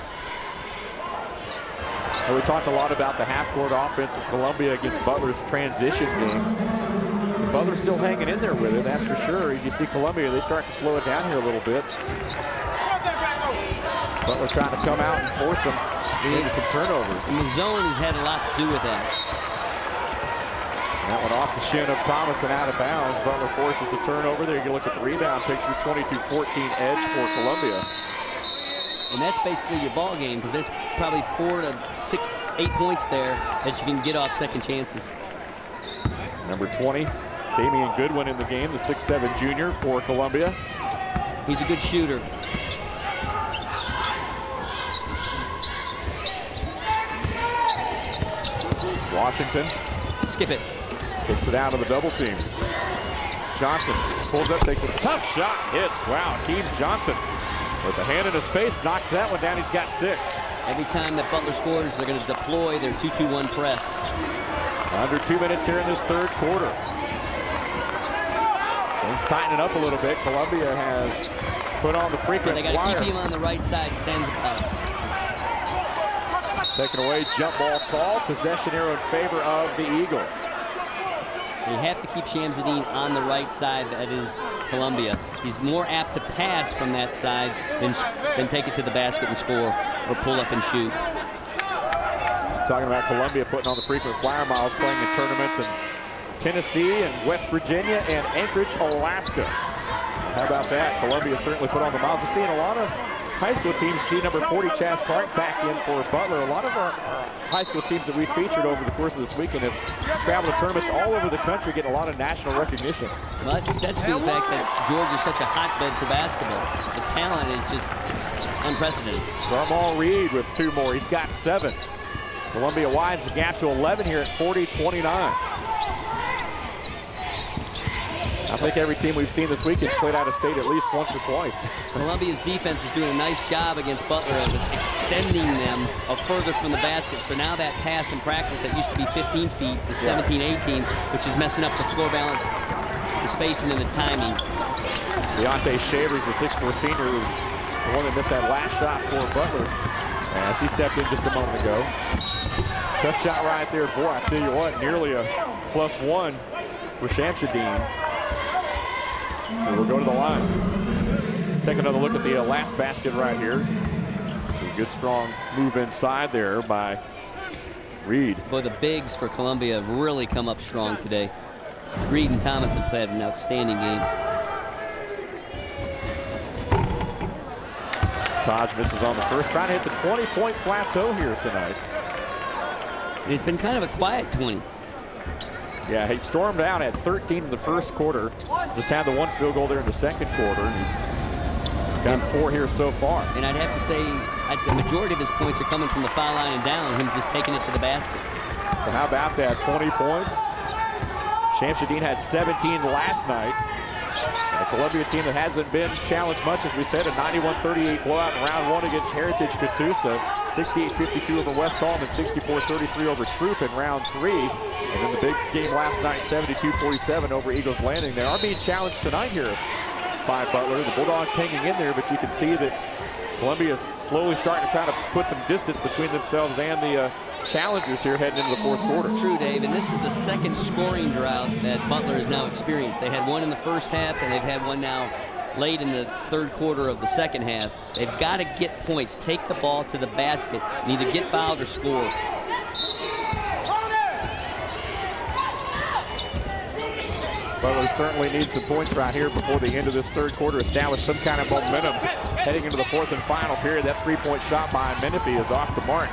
So we talked a lot about the half-court offense of Columbia against Butler's transition game. Butler's still hanging in there with it, that's for sure. As you see Columbia, they start to slow it down here a little bit. Butler trying to come out and force them into some turnovers. And the zone has had a lot to do with that. That went off the shin of Thomas and out of bounds. Butler forces the turnover there. You can look at the rebound picture, 22-14 edge for Columbia. And that's basically your ball game, because there's probably 4 to 6, 8 points there that you can get off second chances. Number 20, Damian Goodwin in the game, the 6'7" junior for Columbia. He's a good shooter. Washington. Skip it. Kicks it out of the double team. Johnson pulls up, takes a tough shot, hits. Wow, Akeem Johnson with the hand in his face, knocks that one down. He's got 6. Every time that Butler scores, they're going to deploy their 2-2-1 press. Under 2 minutes here in this third quarter. Things tightening up a little bit. Columbia has put on the frequent flyer. They got to keep him on the right side. Sends taken away, jump ball call. Possession arrow in favor of the Eagles. You have to keep Shamsuddin on the right side. That is Columbia. He's more apt to pass from that side than take it to the basket and score or pull up and shoot. Talking about Columbia putting on the frequent flyer miles, playing in tournaments in Tennessee and West Virginia and Anchorage, Alaska. How about that? Columbia certainly put on the miles. We're seeing a lot of high school teams. See number 40, Chaz Clark, back in for Butler. A lot of our high school teams that we featured over the course of this weekend have traveled to tournaments all over the country, getting a lot of national recognition. Well, that's due to the fact that Georgia is such a hotbed for basketball. The talent is just unprecedented. Darmal Reed with 2 more. He's got 7. Columbia widens the gap to 11 here at 40-29. I think every team we've seen this week has played out of state at least once or twice. Columbia's defense is doing a nice job against Butler of extending them further from the basket. So now that pass in practice that used to be 15 feet is 17, 18, which is messing up the floor balance, the spacing, and the timing. Deontay Shavers, the 6'4" senior, was the one that missed that last shot for Butler as he stepped in just a moment ago. Tough shot right there. Boy, I tell you what, nearly a +1 for Shamsuddin. We'll go to the line. Take another look at the last basket right here. See a good strong move inside there by Reed. Boy, the bigs for Columbia have really come up strong today. Reed and Thomas have played an outstanding game. Taj misses on the first, trying to hit the 20-point plateau here tonight. It's been kind of a quiet 20. Yeah, he stormed out at 13 in the first quarter. Just had the 1 field goal there in the second quarter. He's got 4 here so far. And I'd have to say, the majority of his points are coming from the foul line and down, him just taking it to the basket. So how about that, 20 points? Shamsuddin had 17 last night. And a Columbia team that hasn't been challenged much, as we said, a 91-38 blowout in round 1 against Heritage Catoosa, 68-52 over West Hall, and 64-33 over Troop in round 3. And then the big game last night, 72-47 over Eagles Landing. They are being challenged tonight here by Butler. The Bulldogs hanging in there, but you can see that Columbia is slowly starting to try to put some distance between themselves and the challengers here heading into the fourth quarter. True, Dave, and this is the second scoring drought that Butler has now experienced. They had one in the first half, and they've had one now late in the third quarter of the second half. They've got to get points, take the ball to the basket, and either get fouled or score. Butler certainly needs some points right here before the end of this third quarter, establish some kind of momentum heading into the fourth and final period. That three-point shot by Menifee is off the mark.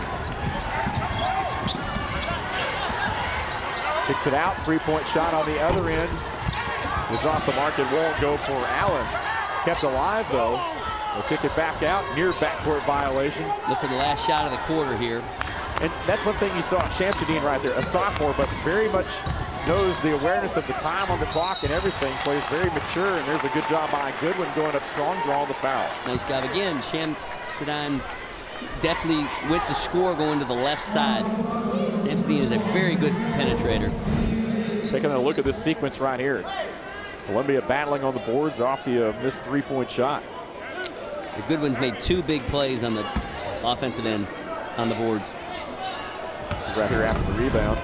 Kicks it out, three-point shot on the other end is off the mark. It won't go for Allen. Kept alive though. They'll kick it back out, near backcourt violation. Look for the last shot of the quarter here. And that's one thing you saw Shamsuddin right there, a sophomore, but very much knows the awareness of the time on the clock and everything, plays very mature, and there's a good job by Goodwin going up strong, drawing the foul. Nice job again. Shamsuddin definitely went to score going to the left side. Shamsuddin is a very good penetrator. Taking a look at this sequence right here. Columbia battling on the boards off the missed three-point shot. The Goodwin's made two big plays on the offensive end on the boards. See right here after the rebound.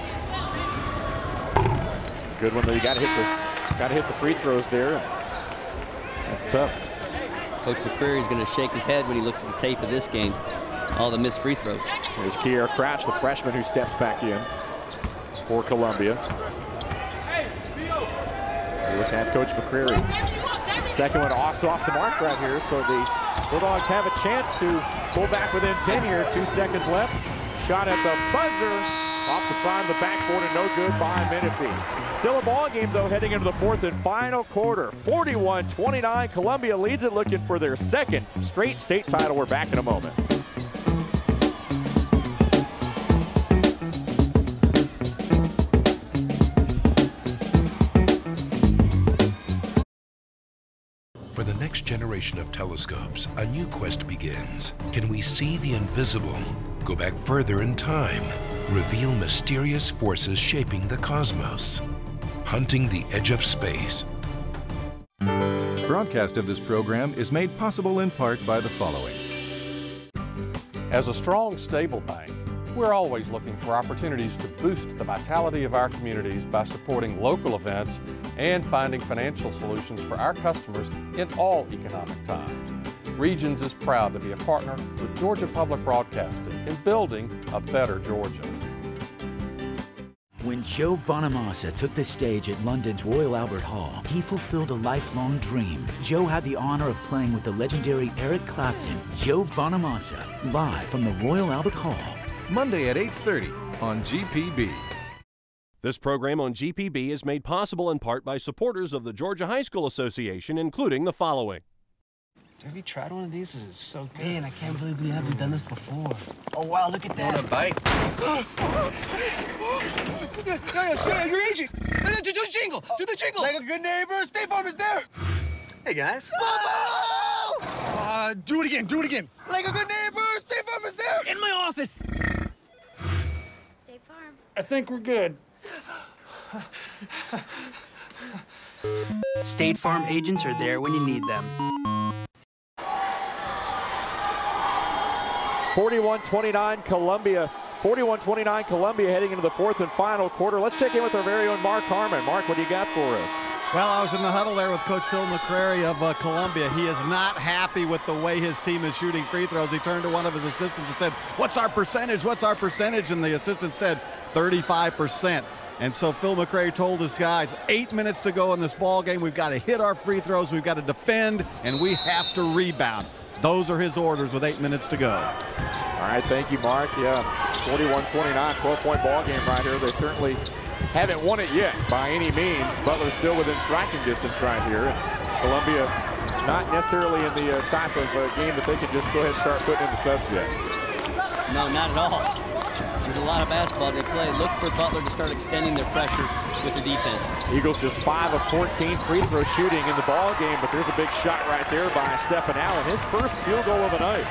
Goodwin, though, you got to hit the free throws there. That's tough. Coach McCreary is going to shake his head when he looks at the tape of this game. All the missed free throws. There's Kiera Crouch, the freshman who steps back in for Columbia. Look at Coach McCreary. Second one also off the mark right here, so the Bulldogs have a chance to pull back within 10 here. 2 seconds left. Shot at the buzzer. Off the side of the backboard and no good by Menifee. Still a ball game though heading into the fourth and final quarter. 41-29, Columbia leads it, looking for their second straight state title. We're back in a moment. For the next generation of telescopes, a new quest begins. Can we see the invisible? Go back further in time. Reveal mysterious forces shaping the cosmos. Hunting the edge of space. Broadcast of this program is made possible in part by the following. As a strong, stable bank, we're always looking for opportunities to boost the vitality of our communities by supporting local events and finding financial solutions for our customers in all economic times. Regions is proud to be a partner with Georgia Public Broadcasting in building a better Georgia. When Joe Bonamassa took the stage at London's Royal Albert Hall, he fulfilled a lifelong dream. Joe had the honor of playing with the legendary Eric Clapton. Joe Bonamassa, live from the Royal Albert Hall. Monday at 8:30 on GPB. This program on GPB is made possible in part by supporters of the Georgia High School Association, including the following. Have you tried one of these? This is so good. Man, I can't believe we haven't done this before. Oh, wow, look at that. Want a bite? You're aging. Do the jingle. Do the jingle. Like a good neighbor, State Farm is there. Hey, guys. Do it again. Do it again. Like a good neighbor, State Farm is there. In my office. State Farm. I think we're good. State Farm agents are there when you need them. 41-29 Columbia. 41-29 Columbia heading into the fourth and final quarter. Let's check in with our very own Mark Harmon. Mark, what do you got for us? Well, I was in the huddle there with Coach Phil McCreary of Columbia. He is not happy with the way his team is shooting free throws. He turned to one of his assistants and said, "What's our percentage? What's our percentage?" And the assistant said, 35%. And so Phil McCreary told his guys, 8 minutes to go in this ball game. We've got to hit our free throws. We've got to defend, and we have to rebound. Those are his orders with 8 minutes to go. All right, thank you, Mark. Yeah, 41-29, 12-point ball game right here. They certainly haven't won it yet by any means. Butler's still within striking distance right here. Columbia not necessarily in the type of game that they can just go ahead and start putting in the subs yet. No, not at all. There's a lot of basketball they play. Look for Butler to start extending their pressure with their defense. Eagles just 5 of 14 free throw shooting in the ball game, but there's a big shot right there by Stephen Allen, his first field goal of the night.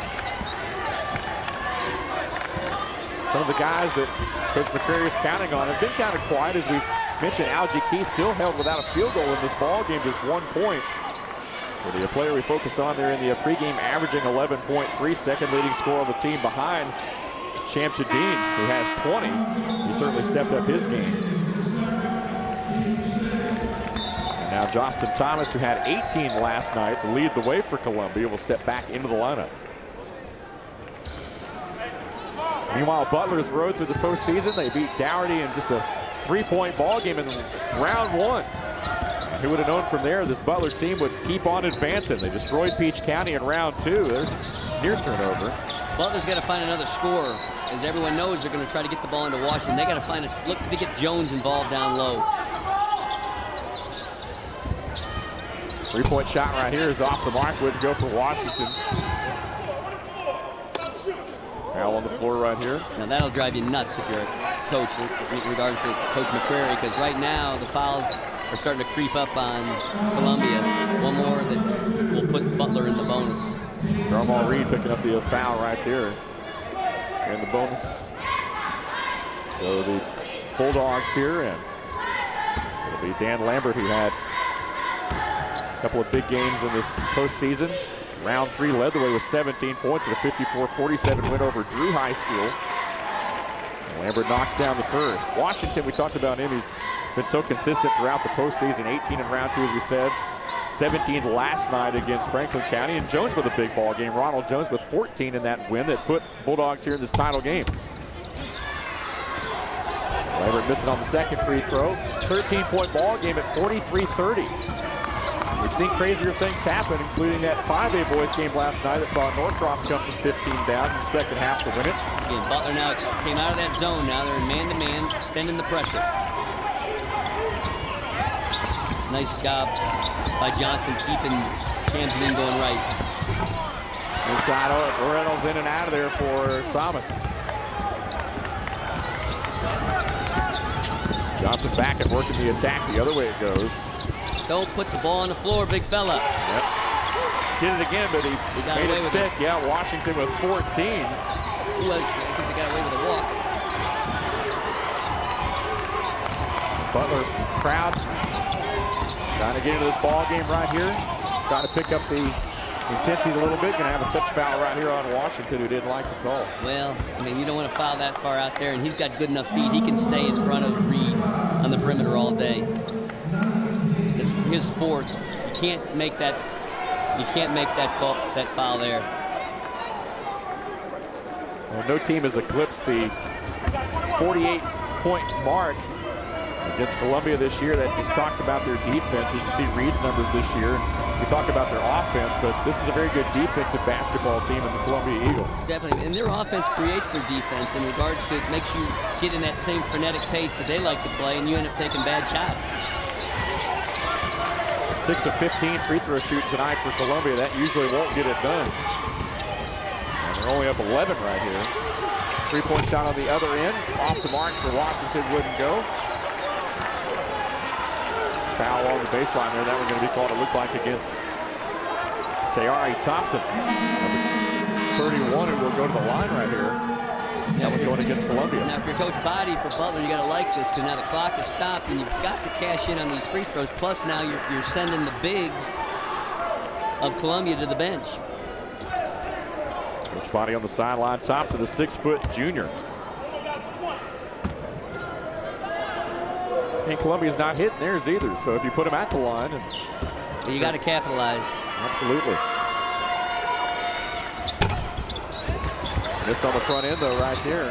Some of the guys that Coach McCreary is counting on have been kind of quiet. As we mentioned, Algie Key still held without a field goal in this ball game, just 1 point. For the player we focused on there in the pregame, averaging 11.3, second leading scorer of the team behind Shamsuddin, who has 20. He certainly stepped up his game. And now Justin Thomas, who had 18 last night to lead the way for Columbia, will step back into the lineup. Meanwhile, Butler's road through the postseason. They beat Dougherty in just a 3-point ball game in round 1. And who would have known from there this Butler team would keep on advancing? They destroyed Peach County in round 2. There's near turnover. Butler's got to find another scorer. As everyone knows, they're going to try to get the ball into Washington. They got to look to get Jones involved down low. 3-point shot right here is off the mark. Wouldn't go for Washington. Foul on the floor right here. Now that'll drive you nuts if you're a coach in regards to Coach McCrary, because right now the fouls are starting to creep up on Columbia. One more that will put Butler in the bonus. Jamal Reed picking up the foul right there. And the bonus. So the Bulldogs here, and it'll be Dan Lambert, who had a couple of big games in this postseason. Round 3 led the way with 17 points in a 54-47 win over Drew High School. Lambert knocks down the first. Washington, we talked about him. He's been so consistent throughout the postseason. 18 in round 2, as we said. 17 last night against Franklin County. And Jones with a big ball game. Ronald Jones with 14 in that win that put Bulldogs here in this title game. Lambert missing on the second free throw. 13-point ball game at 43-30. We've seen crazier things happen, including that 5A boys game last night that saw Norcross come from 15 down in the second half to win it. Again, Butler now came out of that zone. Now they're in man-to-man, extending the pressure. Nice job by Johnson keeping Shamsuddin going right. Inside, Reynolds in and out of there for Thomas. Johnson back and working the attack the other way it goes. Don't put the ball on the floor, big fella. Yep. Did it again, but he made it stick. Yeah, Washington with 14. Ooh, I think they got away with a walk. Butler crowd trying to get into this ball game right here. Trying to pick up the intensity a little bit. Going to have a touch foul right here on Washington, who didn't like the call. Well, I mean, you don't want to foul that far out there, and he's got good enough feet. He can stay in front of Reed on the perimeter all day. It's his fourth. You can't make that. You can't make that foul there. Well, no team has eclipsed the 48-point mark against Columbia this year. That just talks about their defense. As you see Reed's numbers this year, we talk about their offense, but this is a very good defensive basketball team in the Columbia Eagles. Definitely, and their offense creates their defense in regards to it makes you get in that same frenetic pace that they like to play, and you end up taking bad shots. 6 of 15 free throw shoot tonight for Columbia. That usually won't get it done. And they're only up 11 right here. 3-point shot on the other end. Off the mark for Washington, wouldn't go. Foul on the baseline there. That one's going to be called, it looks like, against Tayari Thompson. Number 31, who will go to the line right here. That one going against Columbia. Now, if you're Coach Body for Butler, you got to like this, because now the clock is stopped, and you've got to cash in on these free throws. Plus, now you're sending the bigs of Columbia to the bench. Coach Body on the sideline. Thompson, a 6-foot junior. And Columbia's not hitting theirs either, so if you put him at the line, and you got to capitalize. Absolutely. Missed on the front end, though, right there.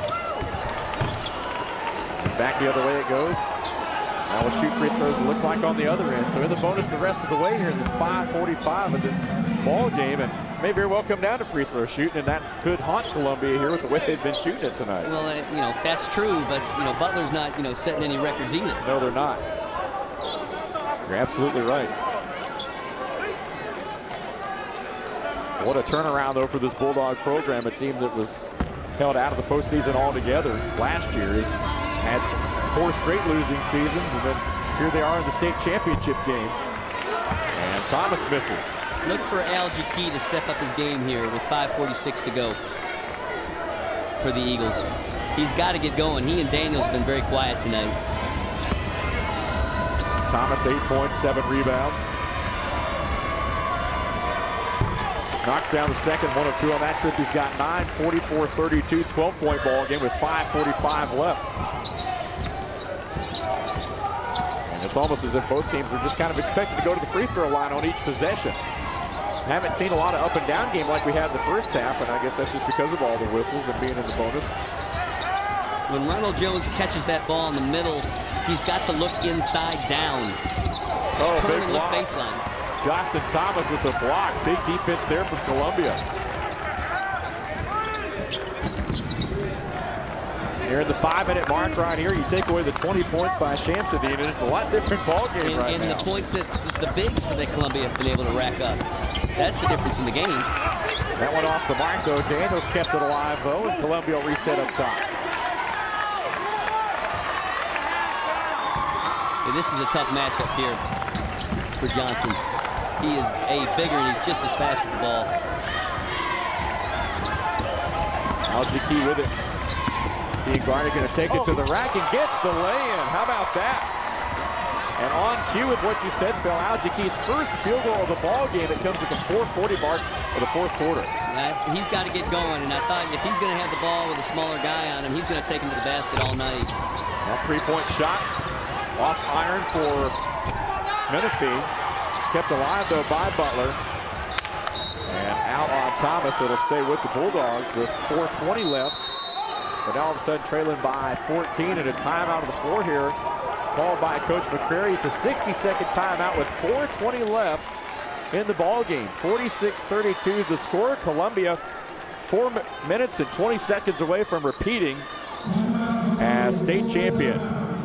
And back the other way it goes. Now we'll shoot free throws, it looks like, on the other end. So in the bonus the rest of the way here in this 5:45 of this ball game, and may very well come down to free throw shooting, and that could haunt Columbia here with the way they've been shooting it tonight. Well, you know, that's true, but, you know, Butler's not, you know, setting any records either. No, they're not. You're absolutely right. What a turnaround, though, for this Bulldog program, a team that was held out of the postseason altogether last year, has had 4 straight losing seasons, and then here they are in the state championship game. And Thomas misses. Look for Algie Key to step up his game here with 5:46 to go for the Eagles. He's got to get going. He and Daniel's been very quiet tonight. Thomas, 8 points, 7 rebounds. Knocks down the second, 1 of 2 on that trip. He's got 9, 44-32, 12-point ball game with 5:45 left. And it's almost as if both teams are just kind of expected to go to the free throw line on each possession. Haven't seen a lot of up and down game like we had in the first half, and I guess that's just because of all the whistles and being in the bonus. When Ronald Jones catches that ball in the middle, he's got to look inside down. Oh, turn big and look block. baseline. Justin Thomas with the block. Big defense there from Columbia. Near the 5-minute mark right here, you take away the 20 points by Shamsuddin, and it's a lot different ball game right now. And the points that the bigs for the Columbia have been able to rack up. That's the difference in the game. That went off the mark, though. Daniels kept it alive, though, and Columbia will reset up top. Yeah, this is a tough matchup here for Johnson. He is bigger, and he's just as fast with the ball. Al-Jaki with it. Dean Garner going to take it to the rack and gets the lay-in. How about that? And on cue with what you said, Phil, Al-Jaki's first field goal of the ball game. It comes at the 4:40 mark of the fourth quarter. He's got to get going, and I thought if he's going to have the ball with a smaller guy on him, he's going to take him to the basket all night. That three-point shot off iron for Menifee. Kept alive, though, by Butler. And out on Thomas. It'll stay with the Bulldogs with 4:20 left. But now all of a sudden trailing by 14 and a timeout on the floor here. Called by Coach McCrary. It's a 60-second timeout with 4:20 left in the ball game. 46-32 is the score. Columbia 4 minutes and 20 seconds away from repeating as state champion.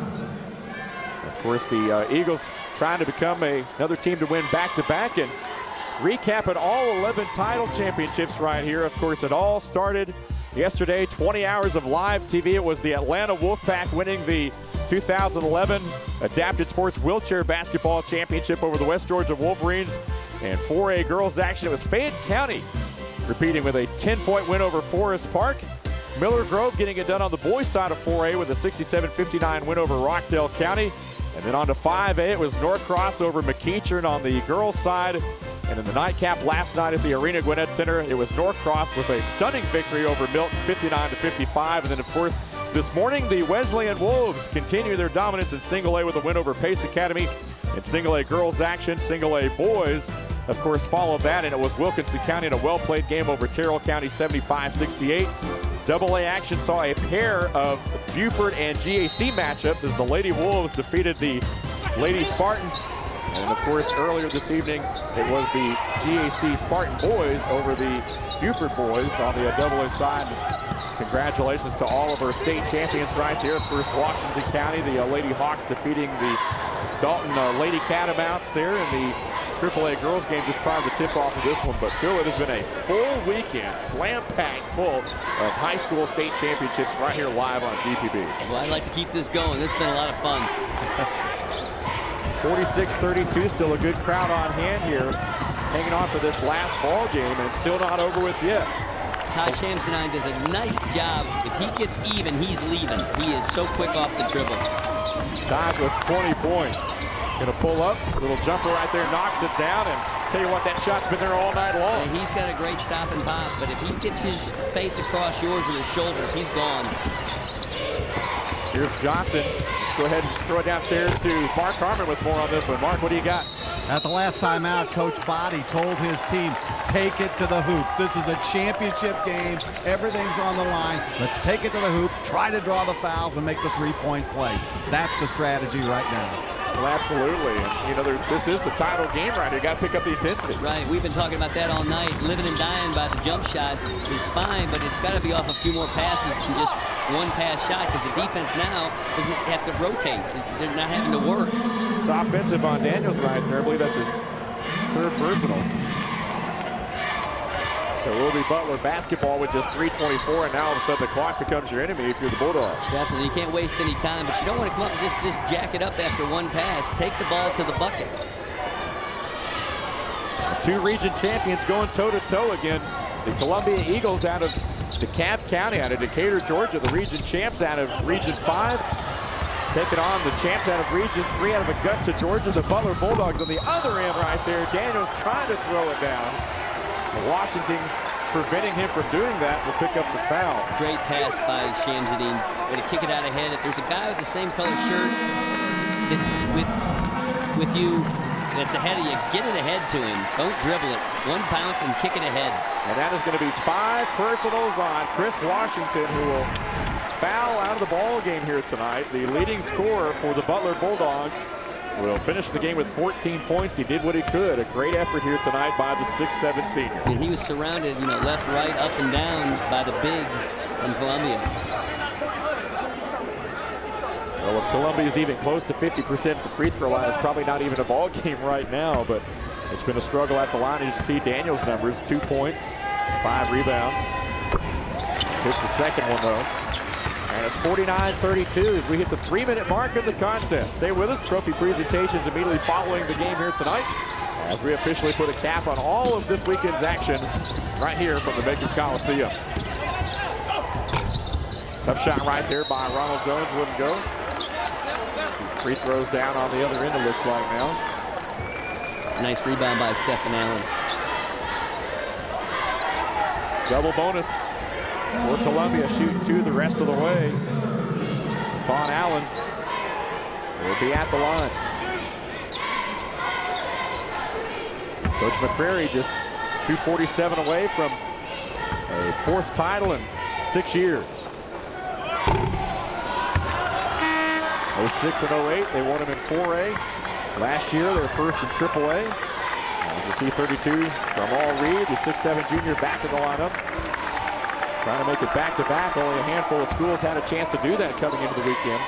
Of course, the Eagles trying to become another team to win back-to-back and recapping all 11 title championships right here. Of course, it all started yesterday, 20 hours of live TV. It was the Atlanta Wolfpack winning the 2011 Adapted Sports Wheelchair Basketball Championship over the West Georgia Wolverines. And 4A girls action, it was Fayette County repeating with a 10-point win over Forest Park. Miller Grove getting it done on the boys' side of 4A with a 67-59 win over Rockdale County. And then on to 5A, it was Norcross over McEachern on the girls' side. And in the nightcap last night at the Arena Gwinnett Center, it was Norcross with a stunning victory over Milton, 59-55. And then, of course, this morning, the Wesleyan Wolves continue their dominance in single A with a win over Pace Academy. In single A girls action, single A boys, of course, followed that, and it was Wilkinson County in a well-played game over Terrell County, 75-68. Double A action saw a pair of Buford and GAC matchups as the Lady Wolves defeated the Lady Spartans. And of course, earlier this evening, it was the GAC Spartan boys over the Buford boys on the AA side. Congratulations to all of our state champions right there. Of course, Washington County, the Lady Hawks defeating the Dalton Lady Catamounts there in the AAA girls game just prior to the tip-off of this one. But Phil, it has been a full weekend, slam-packed full of high school state championships right here live on GPB. Well, I'd like to keep this going. This has been a lot of fun. 46-32, still a good crowd on hand here, hanging on for this last ball game, and it's still not over with yet. Ty Shamsuddin does a nice job. If he gets even, he's leaving. He is so quick off the dribble. Ties with 20 points. Gonna pull up, little jumper right there, knocks it down, and tell you what, that shot's been there all night long. And he's got a great stop and pop, but if he gets his face across yours with his shoulders, he's gone. Here's Johnson. Let's go ahead and throw it downstairs to Mark Harmon with more on this one. Mark, what do you got? At the last time out, Coach Body told his team, take it to the hoop. This is a championship game. Everything's on the line. Let's take it to the hoop, try to draw the fouls, and make the three-point play. That's the strategy right now. Well, absolutely. And, you know, this is the title game right here. You got to pick up the intensity. Right. We've been talking about that all night. Living and dying by the jump shot is fine, but it's got to be off a few more passes than just one pass shot, because the defense now doesn't have to rotate. They're not having to work. It's offensive on Daniels right there. I believe that's his third personal. So it will be Butler basketball with just 3:24, and now all of a sudden the clock becomes your enemy if you're the Bulldogs. Definitely. You can't waste any time, but you don't want to come up and just jack it up after one pass. Take the ball to the bucket. Two region champions going toe-to-toe again. The Columbia Eagles out of DeKalb County, out of Decatur, Georgia. The region champs out of Region 5. Taking on the champs out of Region 3 out of Augusta, Georgia. The Butler Bulldogs on the other end right there. Daniels trying to throw it down. Washington preventing him from doing that will pick up the foul. Great pass by Shamsuddin. Way to kick it out ahead. If there's a guy with the same color shirt with you that's ahead of you, get it ahead to him. Don't dribble it. One bounce and kick it ahead. And that is going to be 5 personals on Chris Washington, who will foul out of the ball game here tonight. The leading scorer for the Butler Bulldogs will finish the game with 14 points. He did what he could. A great effort here tonight by the 6'7" senior. And he was surrounded, you know, left, right, up, and down by the bigs from Columbia. Well, if Columbia is even close to 50% at the free throw line, it's probably not even a ball game right now, but it's been a struggle at the line. As you see Daniel's numbers, 2 points, 5 rebounds. Hits the second one, though. And it's 49-32 as we hit the 3-minute mark of the contest. Stay with us. Trophy presentations immediately following the game here tonight as we officially put a cap on all of this weekend's action right here from the Baker Coliseum. Tough shot right there by Ronald Jones. Wouldn't go. Free throws down on the other end, it looks like now. Nice rebound by Stephen Allen. Double bonus for Columbia, shooting 2 the rest of the way. Stephen Allen will be at the line. Coach McCrary just 247 away from a 4th title in 6 years. 06 and 08, they won them in 4A. Last year, their first in AAA. You see 32 from All Reed, the 6'7" junior back in the lineup. Trying to make it back-to-back. Only a handful of schools had a chance to do that coming into the weekend.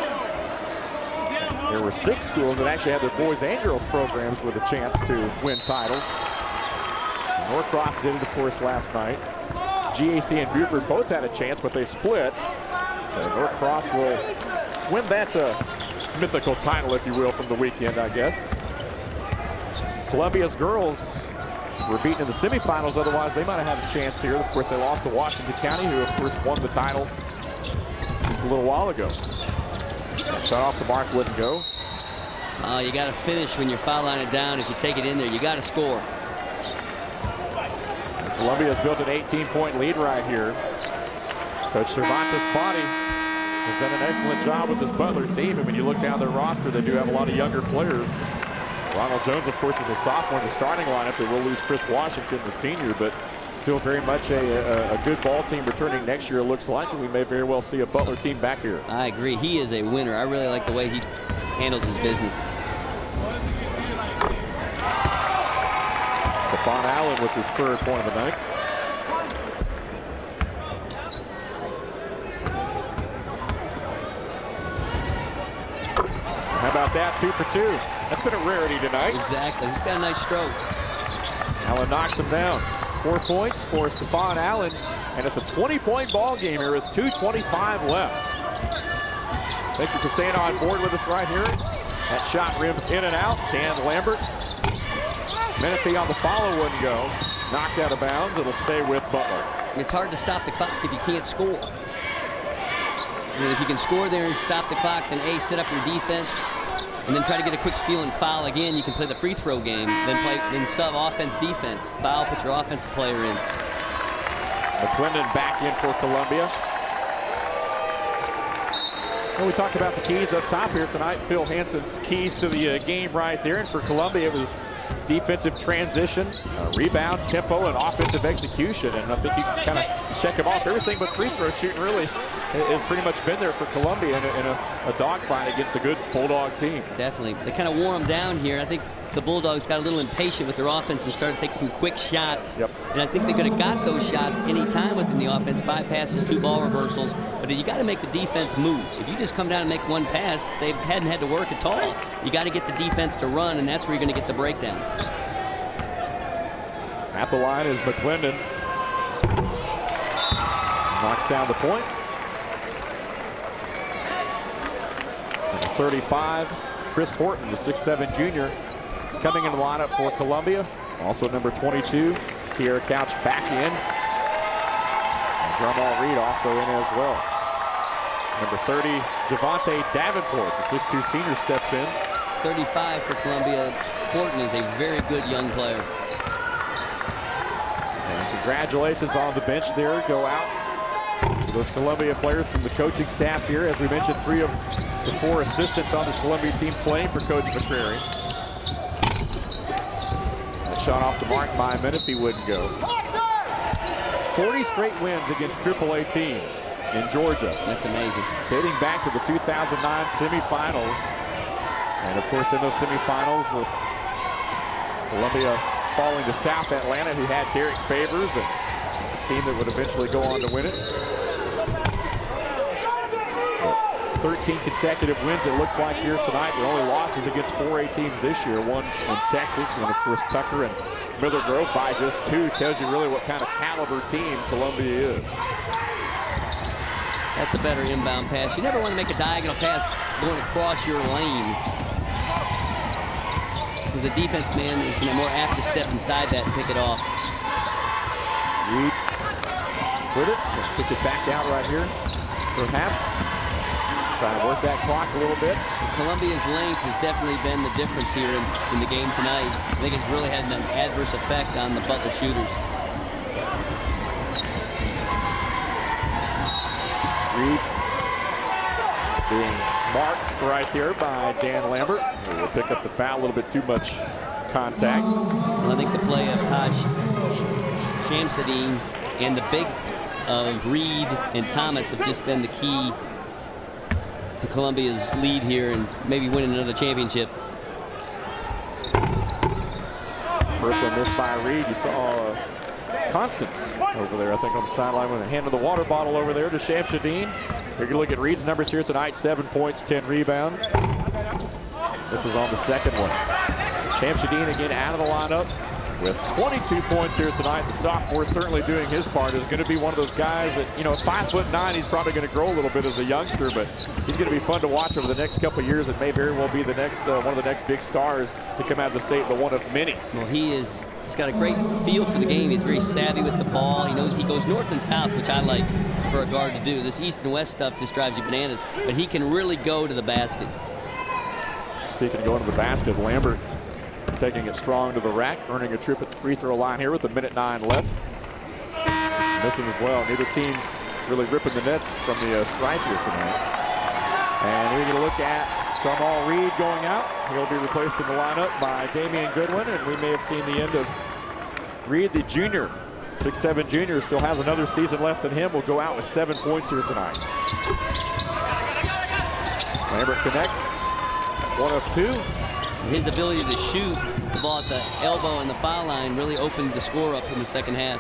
There were 6 schools that actually had their boys and girls programs with a chance to win titles. Norcross did it, of course, last night. GHSA and Buford both had a chance, but they split. So Norcross will win that mythical title, if you will, from the weekend, I guess. Columbia's girls were beaten in the semifinals. Otherwise, they might have had a chance here. Of course, they lost to Washington County, who, of course, won the title just a little while ago. That shot off the mark wouldn't go. You got to finish when you're foul lining down. If you take it in there, you got to score. Columbia has built an 18-point lead right here. Coach Cervantes Body has done an excellent job with this Butler team. And when you look down their roster, they do have a lot of younger players. Ronald Jones, of course, is a sophomore in the starting lineup. They will lose Chris Washington, the senior, but still very much a good ball team returning next year, it looks like, and we may very well see a Butler team back here. I agree. He is a winner. I really like the way he handles his business. Stephen Allen with his 3rd point of the night. How about that? 2 for 2. That's been a rarity tonight. Exactly. He's got a nice stroke. Allen knocks him down. 4 points for Stephen Allen, and it's a 20-point ball game here with 2:25 left. Thank you for staying on board with us right here. That shot rims in and out. Dan Lambert. Menifee on the follow wouldn't go. Knocked out of bounds. It'll stay with Butler. It's hard to stop the clock if you can't score. I mean, if you can score there and stop the clock, then A, set up your defense, and then try to get a quick steal and foul again. You can play the free throw game, then sub offense, defense. Foul, put your offensive player in. McClendon back in for Columbia. Well, we talked about the keys up top here tonight. Phil Hansen's keys to the game right there. And for Columbia, it was defensive transition, rebound, tempo, and offensive execution. And I think you can kind of check them off. Everything but free throw shooting really has pretty much been there for Columbia in a dogfight against a good Bulldog team. Definitely. They kind of wore them down here. I think the Bulldogs got a little impatient with their offense and started to take some quick shots. Yep. And I think they could have got those shots any time within the offense. 5 passes, 2 ball reversals. But you got to make the defense move. If you just come down and make 1 pass, they hadn't had to work at all. You got to get the defense to run, and that's where you're going to get the breakdown. At the line is McClendon. Knocks down the point. Number 35, Chris Horton, the 6'7" junior, coming in the lineup for Columbia. Also number 22, Kiera Couch back in. And Jamal Reed also in as well. Number 30, Javante Davenport, the 6'2" senior, steps in. 35 for Columbia. Horton is a very good young player. Congratulations on the bench there go out to those Columbia players from the coaching staff here. As we mentioned, 3 of the 4 assistants on this Columbia team playing for Coach McCrary. That shot off the mark by a minute, he wouldn't go. 40 straight wins against AAA teams in Georgia. That's amazing. Dating back to the 2009 semifinals. And of course in those semifinals, Columbia falling to South Atlanta, who had Derek Favors, and a team that would eventually go on to win it. 13 consecutive wins it looks like here tonight. Their only losses against 4A teams this year, one in Texas, and of course Tucker and Miller Grove by just 2. Tells you really what kind of caliber team Columbia is. That's a better inbound pass. You never want to make a diagonal pass going across your lane, because the defense man is going to be more apt to step inside that and pick it off. Reed with it. Let's kick it back out right here. Perhaps trying to work that clock a little bit. Columbia's length has definitely been the difference here in the game tonight. I think it's really had an adverse effect on the Butler shooters. Reed being marked right there by Dan Lambert. We'll pick up the foul, a little bit too much contact. Well, I think the play of Taj Shamsuddin and the big of Reed and Thomas have just been the key to Columbia's lead here and maybe winning another championship. First one missed by Reed. You saw Constance over there, I think, on the sideline with a hand of the water bottle over there to Shamsuddin. You're going to look at Reed's numbers here tonight: 7 points, 10 rebounds. This is on the second one. Shamsuddin again out of the lineup with 22 points here tonight. The sophomore certainly doing his part. Is going to be one of those guys that, you know, at 5'9", he's probably going to grow a little bit as a youngster, but he's going to be fun to watch over the next couple of years. It may very well be the next one of the next big stars to come out of the state, but one of many. Well, he's got a great feel for the game. He's very savvy with the ball. He knows he goes north and south, which I like for a guard to do. This east and west stuff just drives you bananas, but he can really go to the basket. Speaking of going to the basket, Lambert taking it strong to the rack, earning a trip at the free throw line here with 1:09 left. Missing as well. Neither team really ripping the nets from the stripe here tonight. And we're going to look at Jamal Reed going out. He'll be replaced in the lineup by Damian Goodwin, and we may have seen the end of Reed, the junior. 6'7" junior, still has another season left in him. Will go out with 7 points here tonight. Lambert connects. 1 of 2. His ability to shoot the ball at the elbow and the foul line really opened the score up in the second half.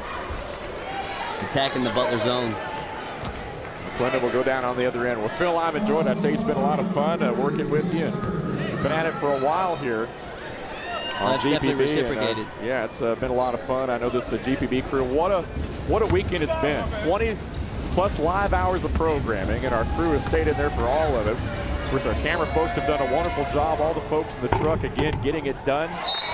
Attacking the Butler zone. McClendon will go down on the other end. Well, Phil, I've enjoyed it. I tell you, it's been a lot of fun working with you. We've been at it for a while here on that's GPB, definitely reciprocated. And, yeah, it's been a lot of fun. I know this GPB crew. What a weekend it's been. 20+ live hours of programming, and our crew has stayed in there for all of it. Of course, our camera folks have done a wonderful job. All the folks in the truck, again, getting it done.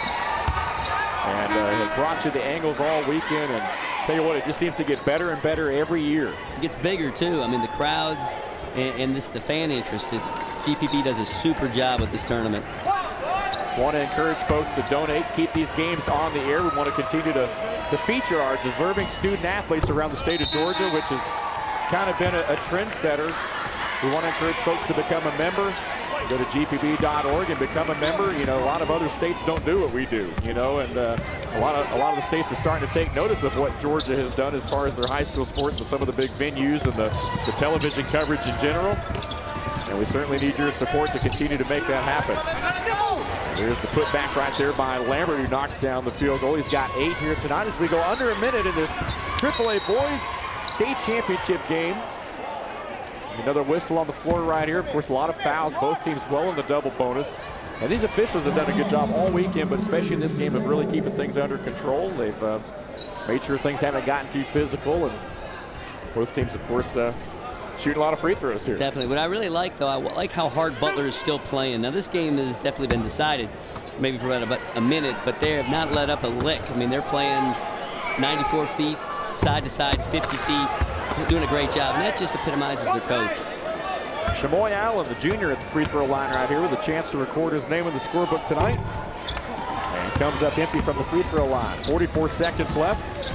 And have brought you the angles all weekend. And tell you what, it just seems to get better and better every year. It gets bigger, too. I mean, the crowds and the fan interest. GPB does a super job with this tournament. Want to encourage folks to donate, keep these games on the air. We want to continue to feature our deserving student athletes around the state of Georgia, which has kind of been a trendsetter. We want to encourage folks to become a member. Go to gpb.org and become a member. You know, a lot of other states don't do what we do, you know, and a lot of the states are starting to take notice of what Georgia has done as far as their high school sports with some of the big venues and the television coverage in general. And we certainly need your support to continue to make that happen. There's the putback right there by Lambert, who knocks down the field goal. He's got 8 here tonight as we go under a minute in this AAA boys state championship game. Another whistle on the floor right here. Of course, a lot of fouls. Both teams well in the double bonus. And these officials have done a good job all weekend, but especially in this game of really keeping things under control. They've made sure things haven't gotten too physical. And both teams, of course, shooting a lot of free throws here. Definitely. What I really like, though, I like how hard Butler is still playing. Now, this game has definitely been decided maybe for about a minute, but they have not let up a lick. I mean, they're playing 94 feet, side to side, 50 feet. Doing a great job, and that just epitomizes their coach. Shamoy Allen, the junior, at the free throw line right here with a chance to record his name in the scorebook tonight. And comes up empty from the free throw line. 44 seconds left.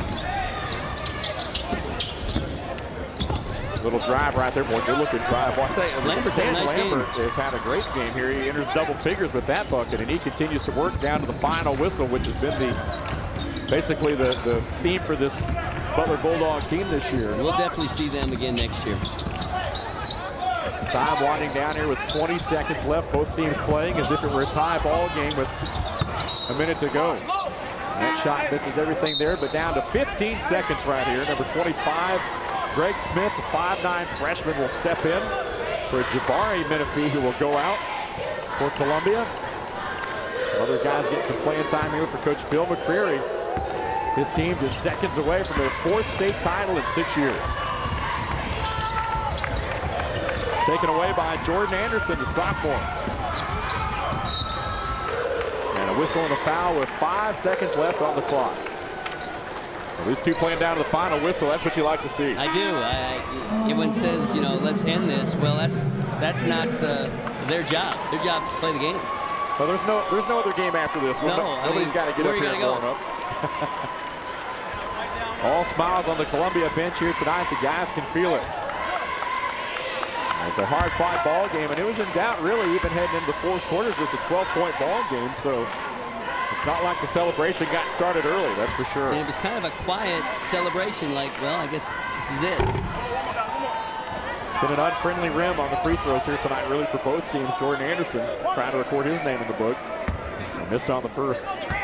Little drive right there. Boy, good looking drive. Well, I'll tell you, Lambert's had a nice Lambert has had a great game here. He enters double figures with that bucket, and he continues to work down to the final whistle, which has been basically the theme for this Butler Bulldog team this year. We'll definitely see them again next year. Time winding down here with 20 seconds left. Both teams playing as if it were a tie ball game with a minute to go. That shot misses everything there, but down to 15 seconds right here. Number 25, Greg Smith, the 5'9" freshman, will step in for Jabari Menifee, who will go out for Columbia. Some other guys getting some playing time here for Coach Phil McCreary. His team just seconds away from their 4th state title in 6 years. Taken away by Jordan Anderson, the sophomore. And a whistle and a foul with 5 seconds left on the clock. Well, these two playing down to the final whistle. That's what you like to see. I do. Everyone says, you know, let's end this. Well, that's not their job. Their job is to play the game. Well, there's no other game after this. Nobody's got to get up here and warm up. All smiles on the Columbia bench here tonight. The guys can feel it. It's a hard-fought ball game, and it was in doubt really even heading into the 4th quarter. It's just a 12-point ball game, so it's not like the celebration got started early, that's for sure. And it was kind of a quiet celebration, like, well, I guess this is it. It's been an unfriendly rim on the free throws here tonight, really, for both teams. Jordan Anderson trying to record his name in the book. Missed on the first.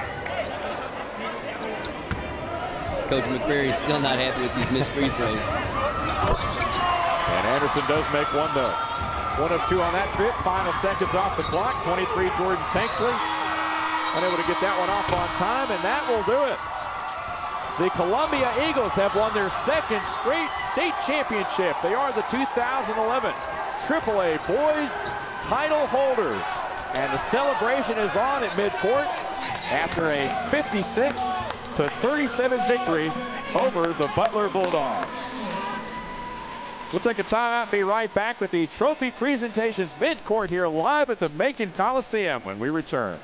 Coach McCreary's still not happy with these missed free throws. And Anderson does make one, though. 1 of 2 on that trip. Final seconds off the clock. 23, Jordan Tanksley. Unable to get that one off on time, and that will do it. The Columbia Eagles have won their 2nd straight state championship. They are the 2011 AAA boys title holders. And the celebration is on at midcourt after a 56-37 victory over the Butler Bulldogs. We'll take a timeout, be right back with the trophy presentations midcourt here live at the Macon Coliseum when we return.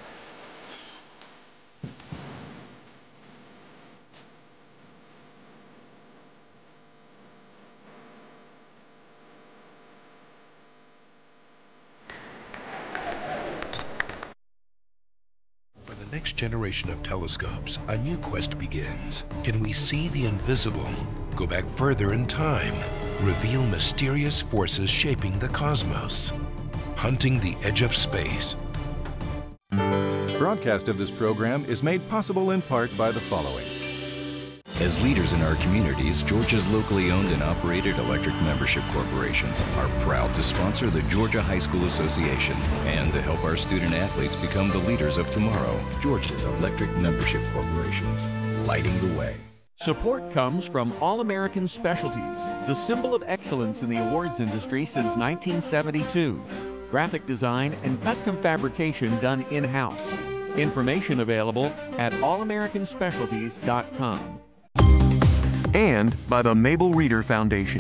For the next generation of telescopes, a new quest begins. Can we see the invisible? Go back further in time. Reveal mysterious forces shaping the cosmos. Hunting the edge of space. Broadcast of this program is made possible in part by the following. As leaders in our communities, Georgia's locally owned and operated electric membership corporations are proud to sponsor the Georgia High School Association and to help our student athletes become the leaders of tomorrow. Georgia's electric membership corporations, lighting the way. Support comes from All-American Specialties, the symbol of excellence in the awards industry since 1972. Graphic design and custom fabrication done in-house. Information available at allamericanspecialties.com. And by the Mabel Reader Foundation.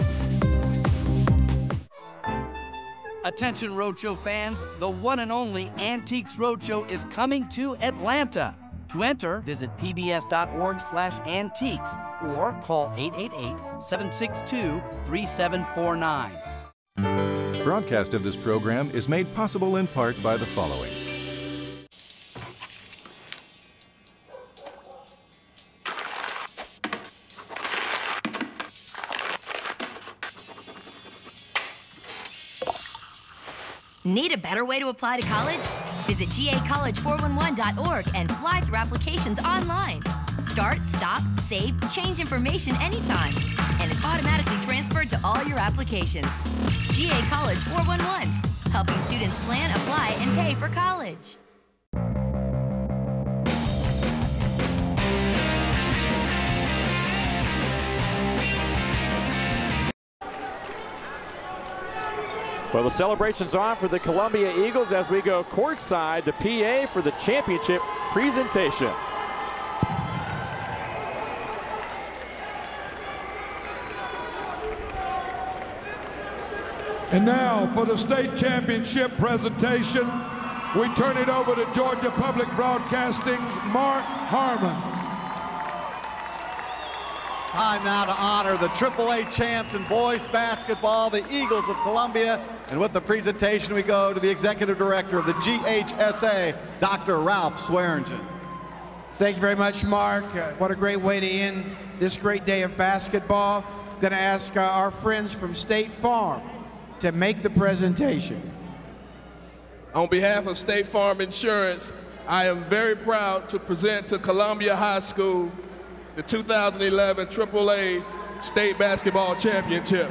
Attention Roadshow fans, the one and only Antiques Roadshow is coming to Atlanta. To enter, visit pbs.org/antiques or call 888-762-3749. Broadcast of this program is made possible in part by the following. Need a better way to apply to college? Visit gacollege411.org and fly through applications online. Start, stop, save, change information anytime. And it's automatically transferred to all your applications. GA College 411, helping students plan, apply, and pay for college. Well, the celebration's on for the Columbia Eagles as we go courtside to PA for the championship presentation. And now for the state championship presentation, we turn it over to Georgia Public Broadcasting's Mark Harmon. Time now to honor the AAA champs in boys basketball, the Eagles of Columbia. And with the presentation, we go to the Executive Director of the GHSA, Dr. Ralph Swearingen. Thank you very much, Mark. What a great way to end this great day of basketball. I'm going to ask our friends from State Farm to make the presentation. On behalf of State Farm Insurance, I am very proud to present to Columbia High School the 2011 AAA State Basketball Championship.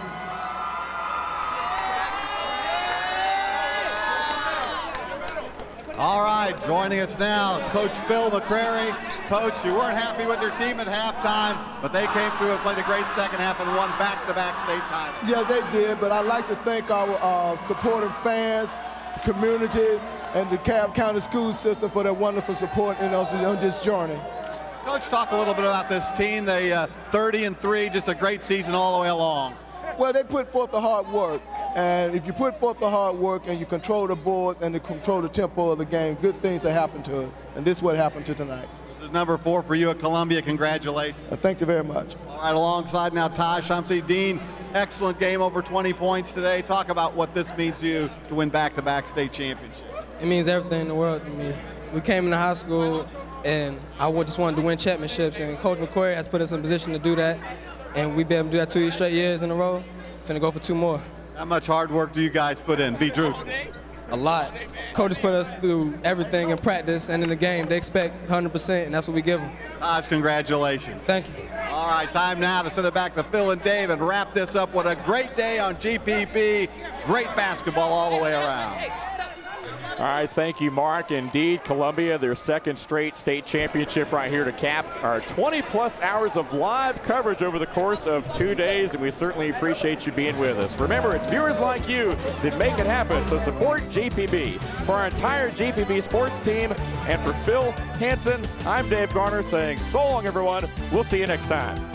All right, joining us now, Coach Phil McCrary. Coach, you weren't happy with your team at halftime, but they came through and played a great second half and won back-to-back state titles. Yeah, they did, but I'd like to thank our supporting fans, the community, and the Cobb County school system for their wonderful support in us on this journey. Coach, talk a little bit about this team. They 30-3, just a great season all the way along. Well, they put forth the hard work, and if you put forth the hard work and you control the boards and you control the tempo of the game, good things that happen to it, and this is what happened to tonight. This is number 4 for you at Columbia. Congratulations. Thank you very much. All right, alongside now Ty Shumsey. Dean, excellent game, over 20 points today. Talk about what this means to you to win back-to-back state championships. It means everything in the world to me. We came into high school, and I just wanted to win championships, and Coach McCrary has put us in a position to do that, and we've been able to do that 2 straight years in a row. Finna go for 2 more. How much hard work do you guys put in? Be truthful. A lot. Coaches put us through everything in practice and in the game. They expect 100%, and that's what we give them. Congratulations. Thank you. All right, time now to send it back to Phil and Dave and wrap this up. What a great day on GPB. Great basketball all the way around. All right, thank you, Mark. Indeed, Columbia, their second straight state championship right here to cap our 20-plus hours of live coverage over the course of 2 days, and we certainly appreciate you being with us. Remember, it's viewers like you that make it happen, so support GPB. For our entire GPB sports team and for Phil Hansen, I'm Dave Garner saying so long, everyone. We'll see you next time.